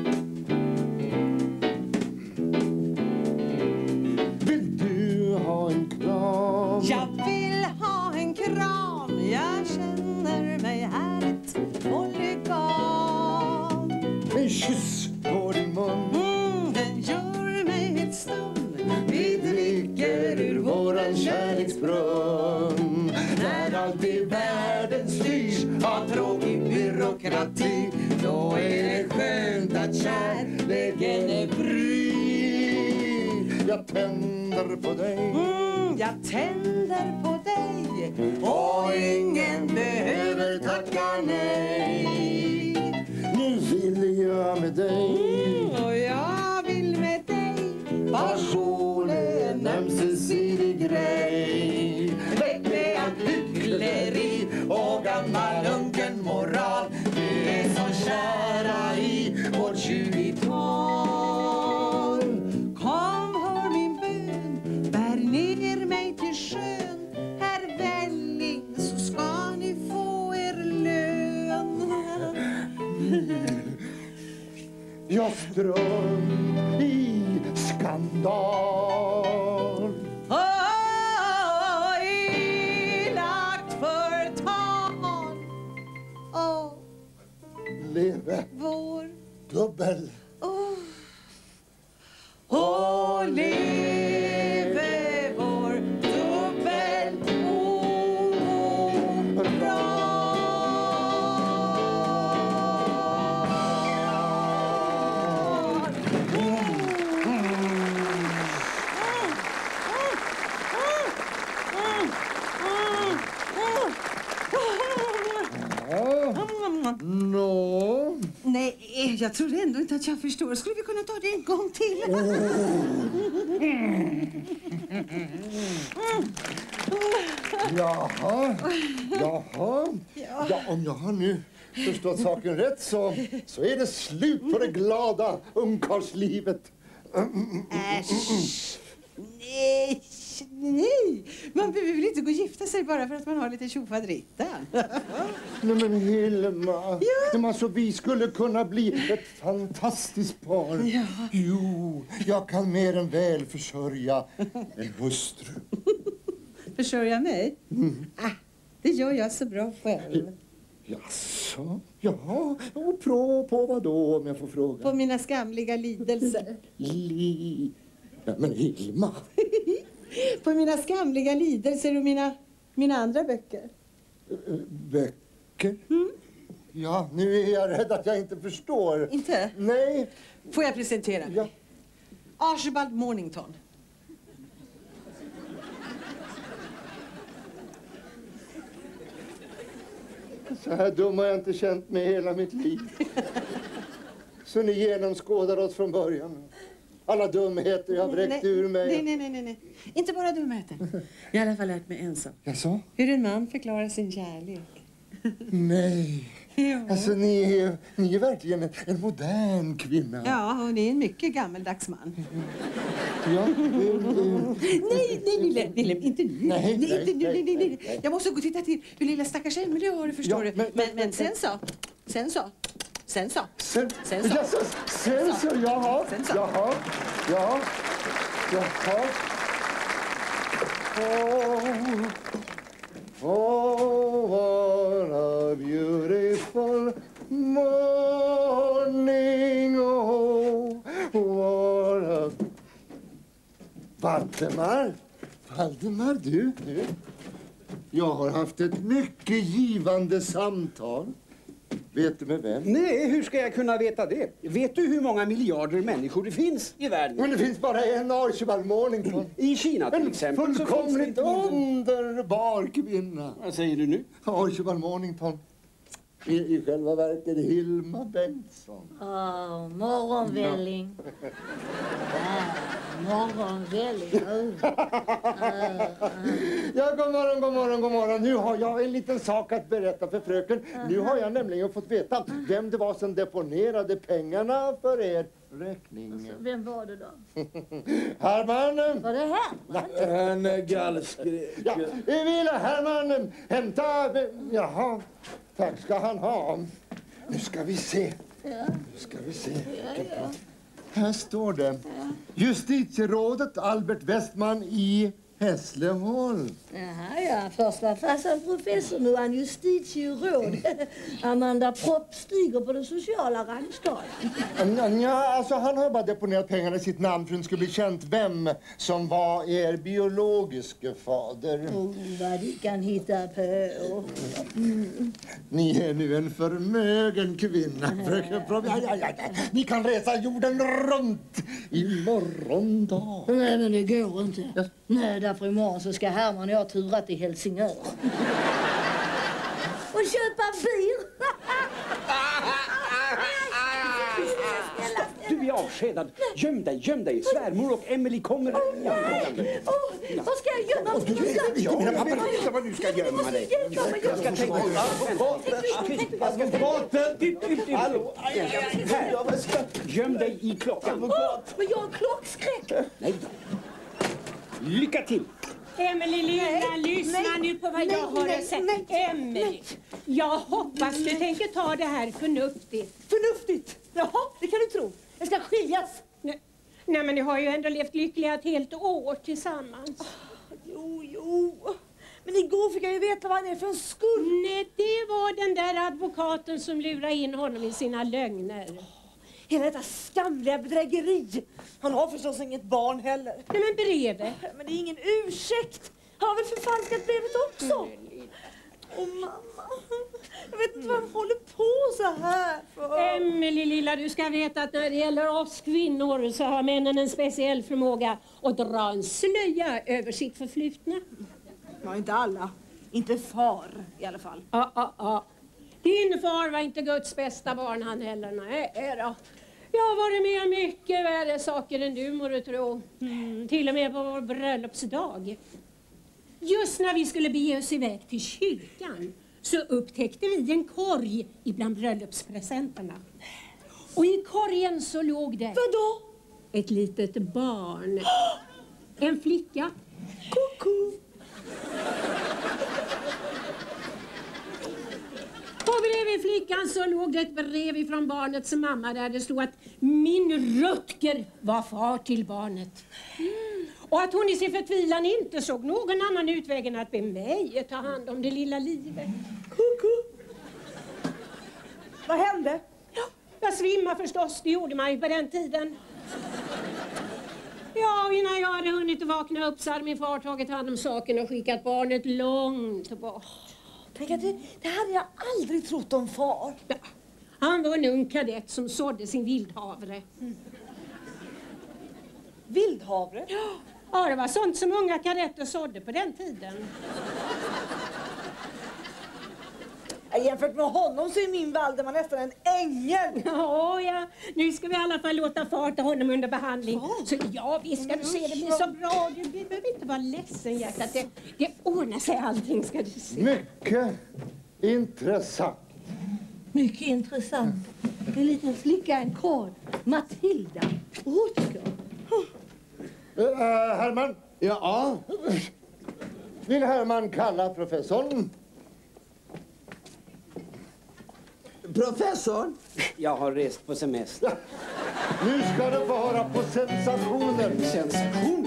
Vill du ha en kram? Jag vill ha en kram. Jag känner mig härligt och legal. En kyss på din mun. Den gör mig helt stum. Vi dricker ur våran kärleksbrunn. När allt i världen styrs av tråkig byråkrati, då är det skönt att kärleken är fri. Jag tänder på dig. Jag tänder på dig. Och ingen behöver tacka nej. Nu vill jag med dig. Och jag vill med dig. Passion är en ömsesidig grej. Väck med allt hyckleri och gammal unken moral. Vi är så kära i vårt 20-tal. Kom, hör min bön. Bär ner mig till sjön. Herr Välling, så ska ni få er lön. Jag strunt i skandal. Elakt förtal. Leve Vår dubbel. Och leve vår dubbel Morningsson. Nå? Nej, jag tror ändå inte att jag förstår. Skulle vi kunna ta det en gång till? Jaha. Ja, om jag har nu förstått saken rätt så är det slut på det glada ungkarlslivet. Äsch. Nej. Man behöver väl inte gå och gifta sig bara för att man har lite tjofaderittan. Nej men Hilma, alltså, vi skulle kunna bli ett fantastiskt par. Ja. Jo, jag kan mer än väl försörja en hustru. Försörja mig? Det gör jag så bra själv. Jaså? Ja, och på vad då om jag får fråga? På mina skamliga lidelser. Ja, men Hilma. På mina skamliga lidelser och mina andra böcker. Böcker? Ja, nu är jag rädd att jag inte förstår. Inte? Nej. Får jag presentera mig? Ja. Archibald Mornington. Så här dum har jag inte känt mig hela mitt liv. Så ni genomskådar oss från början. Alla dumheter jag vräkt ur mig. Nej. Inte bara dumheter. Jag har i alla fall lärt mig en sak. Jaså? Hur en man förklarar sin kärlek. Nej. Ja. Alltså ni är verkligen en modern kvinna. Ja, och det är en mycket gammeldags man. Ja, Nej, Nille, inte nu. Nej. Jag måste gå och titta till hur lilla stackars Emelie har det, förstår du. Men sen så. Oh, what a beautiful morning. Oh, what a... Valdemar, du. Jag har haft ett mycket givande samtal. Vet du med vem? Nej, hur ska jag kunna veta det? Vet du hur många miljarder människor det finns i världen? Men det finns bara en Archibald Mornington. I Kina till exempel. En fullkomligt underbar kvinna. Vad säger du nu? Archibald Mornington. I själva verket Hilma Bengtsson. Morgonvälling. Morgonvälling. Ja, god morgon. Nu har jag en liten sak att berätta för fröken. Nu har jag nämligen fått veta vem det var som deponerade pengarna för er räkning. Alltså, vem var det då? Herman. Var det Herman? En gallskrek. Ja, Vila Herman, hämta... Jaha, tack ska han ha. Nu ska vi se. Ja. Här står det. Justitierådet Albert Westman i Hässleholm. Jaha, först var farsan professor, nu är han justitieråd. Amanda Propp stiger på den sociala rangskalan. Ja, alltså han har bara deponerat pengarna i sitt namn för att det skulle bli känt vem som var er biologiska fader. Vad du kan hitta på. Ni är nu en förmögen kvinna, fröken Propp. Ja. Ni kan resa jorden runt imorgon dag. Nej, men det går inte. Ja. Nej, därför imorgon så ska Herman och jag tura till Helsingör. Och köpa bil. Du är avskedad. Göm dig. Svärmor och Emily kommer. Vad ska jag gömma mig? Mina pappa, veta vad du ska gömma dig. Jag ska tänka Göm dig i klockan. Men jag har klockskräck. Nej. Lycka till. Emily, lilla, lyssna nu på vad jag har att säga. Emily, jag hoppas du tänker ta det här förnuftigt. Förnuftigt? Jaha, det kan du tro. Jag ska skiljas. Nej, men ni har ju ändå levt lyckliga ett helt år tillsammans. Jo. Men igår fick jag ju veta vad han är för en skuld. Nej, det var den där advokaten som lurade in honom i sina lögner. Hela detta skamliga bedrägeri. Han har förstås inget barn heller. Nej, men brevet. Men det är ingen ursäkt. Han har väl förfalskat brevet också? Åh, mamma. Jag vet inte vad han håller på så här för. Emily, lilla, du ska veta att när det gäller oss kvinnor så har männen en speciell förmåga att dra en slöja över sitt förflutna. Ja, inte alla. Inte far i alla fall. Ja. Din far var inte Guds bästa barn han heller. Nej då. Jag har varit med om mycket värre saker än du, må du tro. Till och med på vår bröllopsdag. Just när vi skulle bege oss iväg till kyrkan så upptäckte vi en korg ibland bröllopspresenterna. Och i korgen så låg det... Vadå? Ett litet barn. En flicka. Koko. Och bredvid flickan så låg det ett brev ifrån barnets mamma där det stod att min Rutger var far till barnet. Och att hon i sin förtvivlan inte såg någon annan utväg än att be mig ta hand om det lilla livet. Koko. Vad hände? Ja, jag svimmade förstås, det gjorde man ju på den tiden. Ja, innan jag hade hunnit vakna upp så hade min far tagit hand om saken och skickat barnet långt bort. Tänk att det hade jag aldrig trott om far. Ja, han var en ung kadett som sådde sin vildhavre. Vildhavre? Ja, det var sånt som unga kadetter sådde på den tiden. Jämfört med honom så är min Valdemar nästan en ängel. Ja, nu ska vi i alla fall låta far ta honom under behandling. Så ja, visst ska du se, det blir så bra. Du behöver inte vara ledsen, hjärtat. Det ordnar sig allting, ska du se. Mycket intressant. Mycket intressant. En liten flicka, en karl. Matilda. Rutger. Herman? Ja? Vill Herman kalla professorn? Professorn? Jag har rest på semester. Nu ska du få höra på sensationer. Sensation?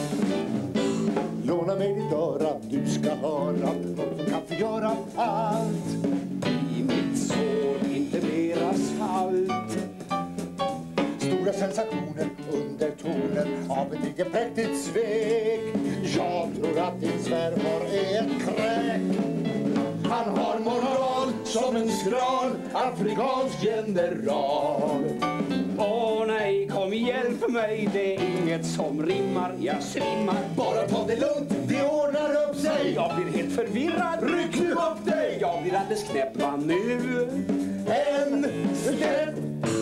Låna mig ditt öra, du ska höra. Något kan få göra allt. I mitt sår inte mera salt. Stora sensationer under tonen av ett lite präktigt svek. Jag tror att din svärmor är en kräk. Han har moral som en skral afrikansk general. Åh nej, kom hjälp mig, det är inget som rimmar. Jag svimmar. Bara ta det lugnt, det ordnar upp sig. Jag blir helt förvirrad. Ryck nu upp dig. Jag blir alldeles knäpp, vad nu? En skräpp.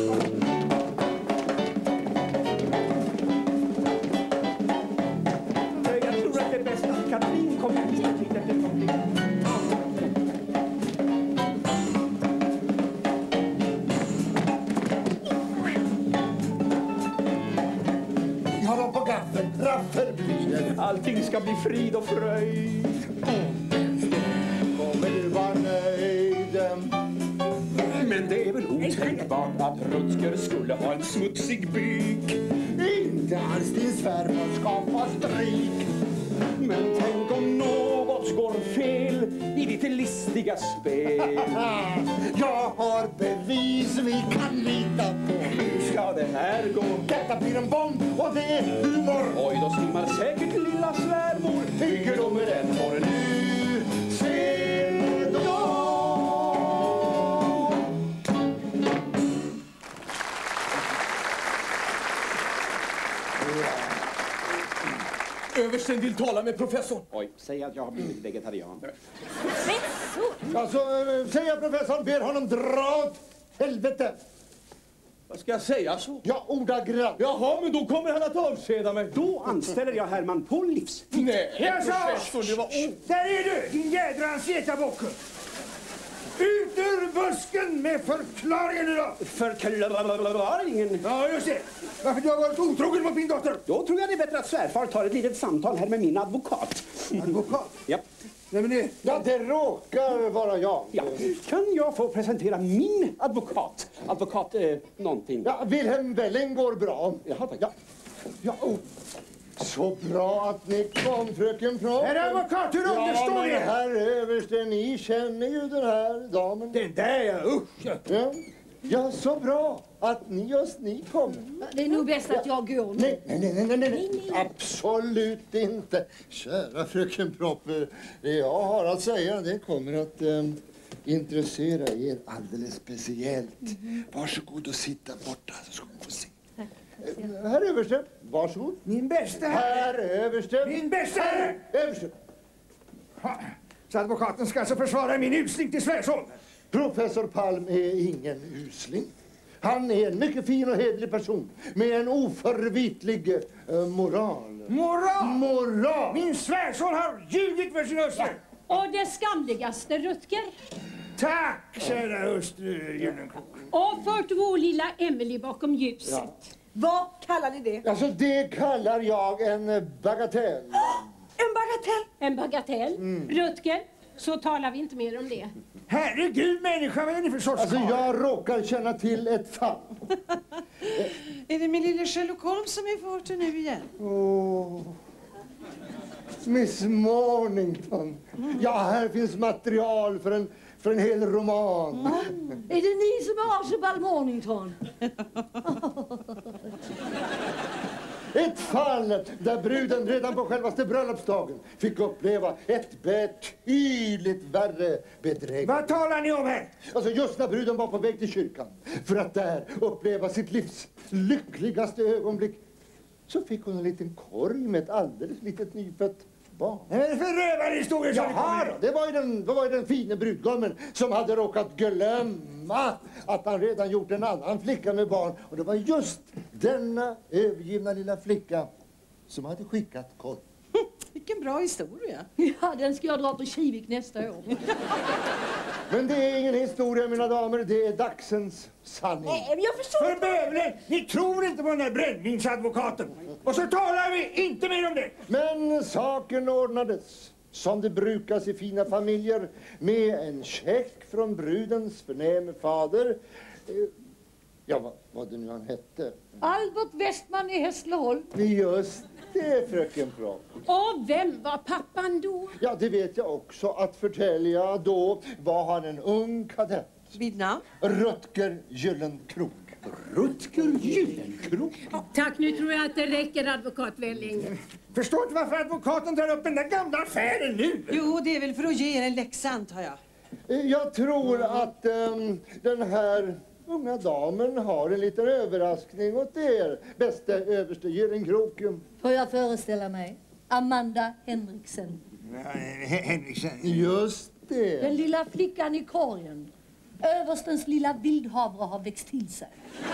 Jag tror att det är bäst att Katrin kommer hit och tittar till någonting. Jag har dem på gaffeln, raffel blir det. Allting ska bli frid och fröjd. Kommer du vara nöjd? Men det är väl otänkbart att Rutger skulle ha en smutsig byk. Inte alls din svärmor skapar stryk. Men tänk om något går fel i ditt listiga spel. Jag har bevis vi kan lita på. Hur ska det här gå? Detta blir en bomb och det är humor. Oj, då svimmar säkert lilla svärmor. Hygger de med den får nu se då. Översten vill tala med professorn. Oj, säg att jag har blivit vegetarian. Alltså, säger professorn, ber honom dra åt helvete. Vad ska jag säga så? Ja, ordagrant. Jaha, men då kommer han att avskeda mig. Då anställer jag Herman på livstid. Nej, Jag sa! professor, det var... Där är du, din jädra svetabocke! Ut ur busken med förklaringen idag! Förklaringen? Ja, just det. Varför du har varit otrogen mot min dotter? Då tror jag det är bättre att svärfar tar ett litet samtal här med min advokat. Advokat? Ja. Nej, men det... Ja, det råkar vara jag. Ja, kan jag få presentera min advokat? Advokat någonting. Ja, Wilhelm Welling går bra. Jaha, tack. Ja. Ja, så bra att ni kom, fröken Propp. Herr advokat, hur understår Ja, ni? men herr överste, ni känner ju den här damen. Den där, ja, usch. Ja. Ja, så bra att just ni kom. Det är nog bäst att jag går nu. Nej. Absolut inte. Kära fröken Propp, det jag har att säga, det kommer att intressera er alldeles speciellt. Varsågod och sitta borta så ska ni få se. Herr överste, varsågod. Min bästa Herr överste. Min bästa herre. Överste. Så advokaten ska alltså försvara min usling till svärson. Professor Palm är ingen usling. Han är en mycket fin och hederlig person med en oförvitlig moral. Moral? Min svärson har ljugit för sin hustru. Och det skamligaste, Rutger. Tack, kära hustru Gyllenkrok. Och fört vår lilla Emily bakom ljuset. Ja. Vad kallar ni det? Alltså det kallar jag en bagatell. En bagatell? En bagatell? Rutger, så talar vi inte mer om det. Herregud människa, vad är ni för sorts Alltså jag råkar känna till ett fall. Är det min lille Sherlock Holmes som är farten nu igen? Miss Mornington. Ja, här finns material för en hel roman. Är det ni som är Archibald Mornington? Ett fall där bruden redan på självaste bröllopsdagen fick uppleva ett betydligt värre bedrägeri. Vad talar ni om här? Alltså just när bruden var på väg till kyrkan för att där uppleva sitt livs lyckligaste ögonblick så fick hon en liten korg med ett alldeles litet nyfött barn. Vad är det för rövarhistorier som Jaha, det var ju den fina brudgummen som hade råkat glömma att han redan gjort en annan flicka med barn. Och det var just denna övergivna lilla flicka som hade skickat korg. Vilken bra historia. Ja, den ska jag dra på Kivik nästa år. Men det är ingen historia, mina damer. Det är dagsens sanning. Nej, men jag förstår För bövelen, ni tror inte på den där brännvinsadvokaten. Och så talar vi inte mer om det. Men saken ordnades som det brukas i fina familjer med en check från brudens förnäme fader. Ja, vad det nu han hette. Albert Westman i Hässleholm. Just det, fröken Propp. Och vem var pappan då? Ja, det vet jag också att förtälja. Då var han en ung kadett. Vid namn? Rutger Gyllenkrok. Rutger Gyllenkrok? Tack, nu tror jag att det räcker, advokat Welling. Förstår inte varför advokaten tar upp den där gamla affären nu. Jo, det är väl för att ge er en läxa, antar jag. Jag tror att den här unga damen har en liten överraskning åt er, bästa överste Gyllenkrok. Får jag föreställa mig? Amanda Henriksen. Henriksen. Just det. Den lilla flickan i korgen. Överstens lilla vildhavre har växt till sig.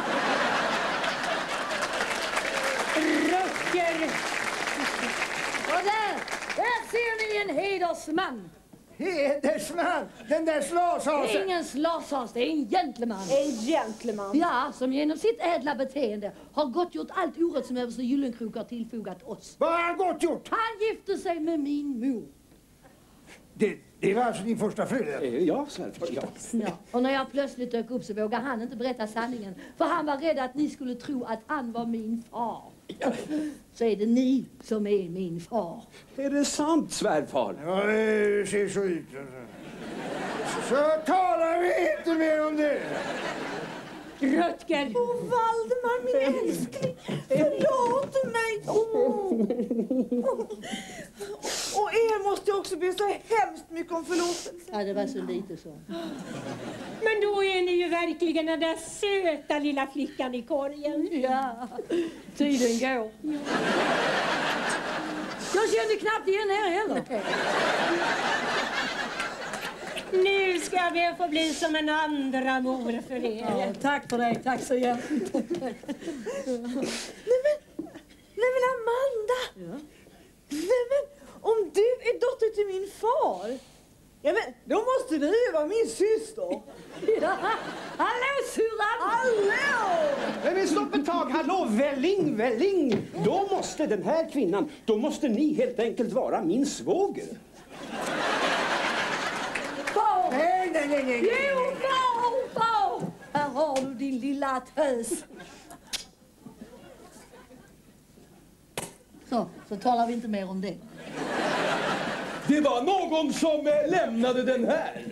Rutger! Och där ser ni en hedersman. Hedersman! Den där Det slashasen! är ingen slashas, det är en gentleman. En gentleman. Ja, som genom sitt ädla beteende har gottgjort allt orätt som överste Gyllenkrok har tillfogat oss. Vad har han gottgjort? Han gifte sig med min mor. Det var alltså din första fru? Ja, svärfar, ja. Ja. Och när jag plötsligt dök upp så vågade han inte berätta sanningen. För han var rädd att ni skulle tro att han var min far. Så är det ni som är min far. Är det sant, svärfar? Ja, det ser så ut. Så talar vi inte mer om det. Rutger! Valdemar, min älskling, förlåt mig. Och er måste jag också be så hemskt mycket om förlåtelse. Ja, det var så lite så. Men då är ni ju verkligen den där söta lilla flickan i korgen. Ja, tiden går. Jag kände knappt igen er heller. Nu ska jag be att få bli som en andra mor för er. Ja, tack för det, tack så hjärtligt. Nej men Amanda! Ja. Nej men, om du är dotter till min far, ja men då måste du ju vara min syster. Ja. Hallå syrran! Hallå! Men stopp ett tag, hallå, Welling! Då måste den här kvinnan, då måste ni helt enkelt vara min svåger. Far! Nej. Jo, far! Här har du din lilla tös. Så talar vi inte mer om det. Det var någon som lämnade den här.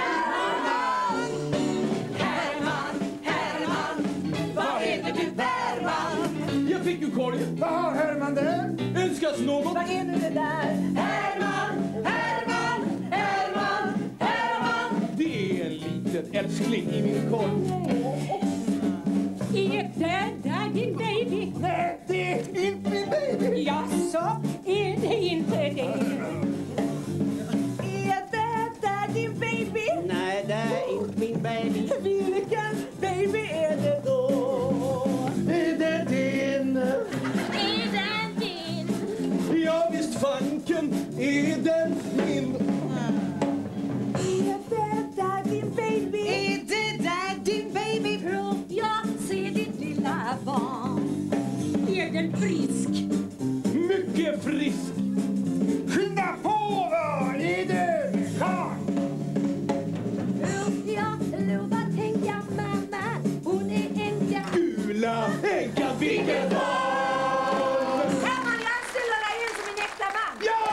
Herman, vad heter du, Herman? Jag fick ju korgen. Vad har Herman där? Önskas något? Vad är nu det där? Herman! Det är en liten älskling i min korg. Är det där din baby? Nej, det är inte min baby. Jaså, är det inte det? Är det där din baby? Nej, det är inte väldigt frisk. Mycket frisk. Skynda på, vad är det? Karl! Hur ska jag lova tänka mamma? Hon är änka. Gula änka, vilken val! Kan man anställa dig en som en äkta man? Ja!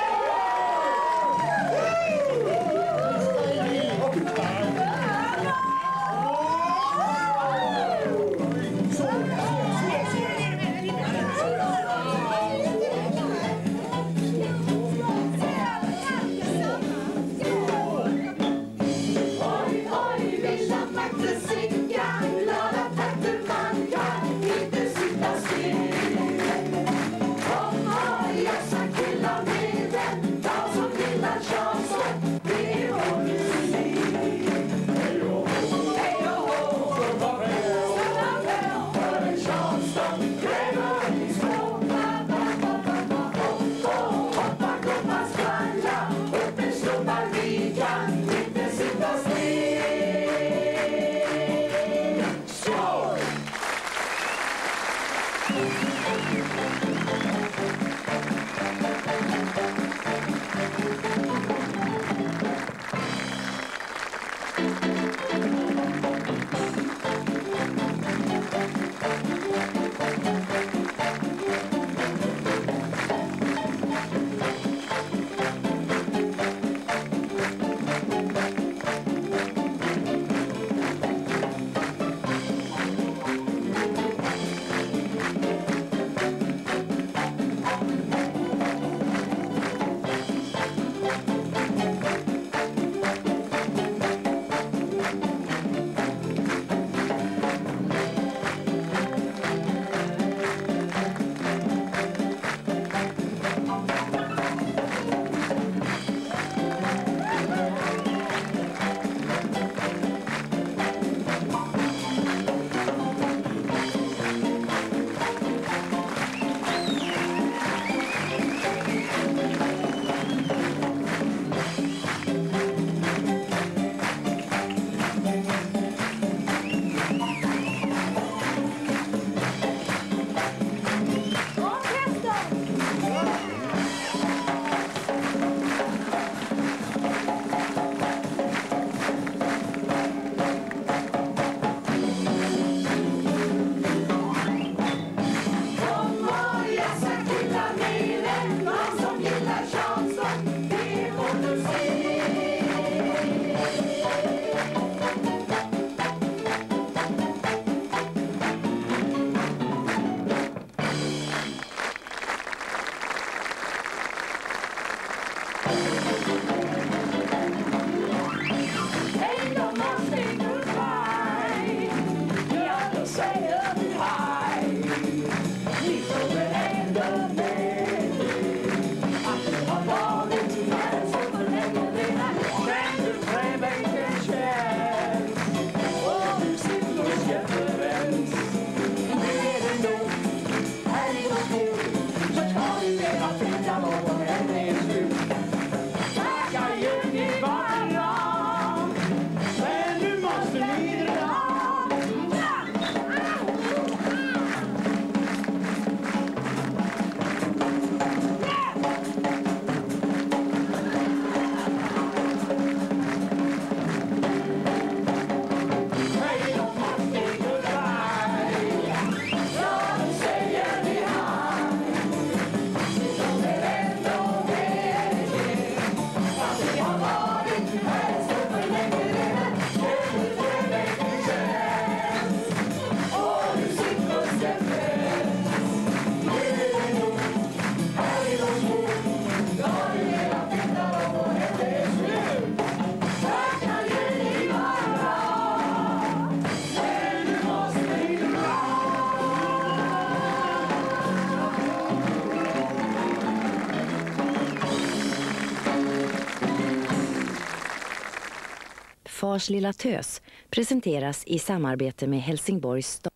Fars lilla tös presenteras i samarbete med Helsingborgs stad.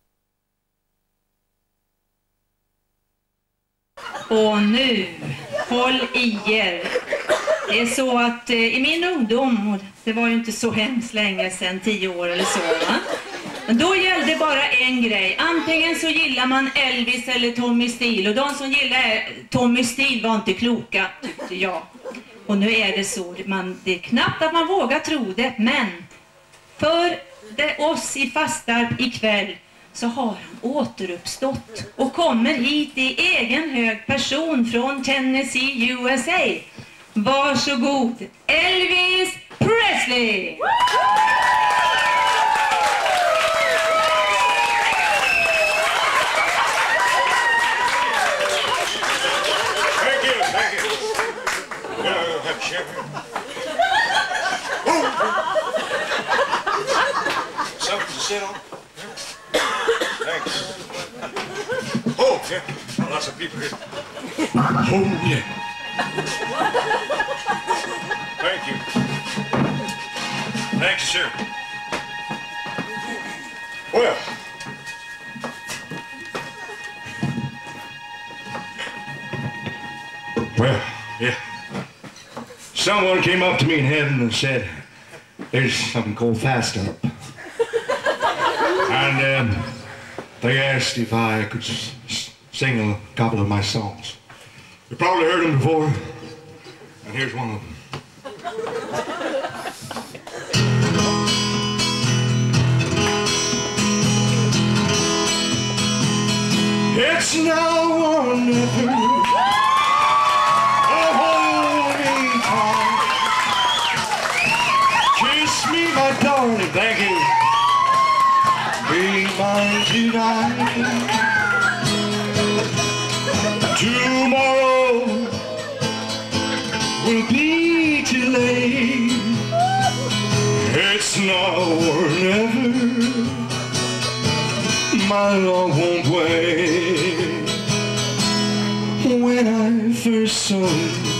Och nu, håll i er. Det är så att i min ungdom, och det var ju inte så hemskt länge sedan, 10 år eller så, va? Då gällde bara en grej. Antingen så gillar man Elvis eller Tommy Steele. Och de som gillar Tommy Steele var inte kloka, tyckte jag. Och nu är det så. Det är knappt att man vågar tro det. Men för oss i Fastarp ikväll så har han återuppstått. Och kommer hit i egen hög person från Tennessee, USA. Varsågod, Elvis Presley! Something to sit on? Thanks. Oh, yeah. Lots of people here. Oh, yeah. Thank you. Thanks, sir. Well. Well, yeah. Someone came up to me in heaven and said, there's something called Fastarp. And they asked if I could sing a couple of my songs. You probably heard them before, and here's one of them. It's now or never. My darling, thank you. Be mine tonight. Tomorrow will be too late. It's now or never. My love won't wait. When I first saw you,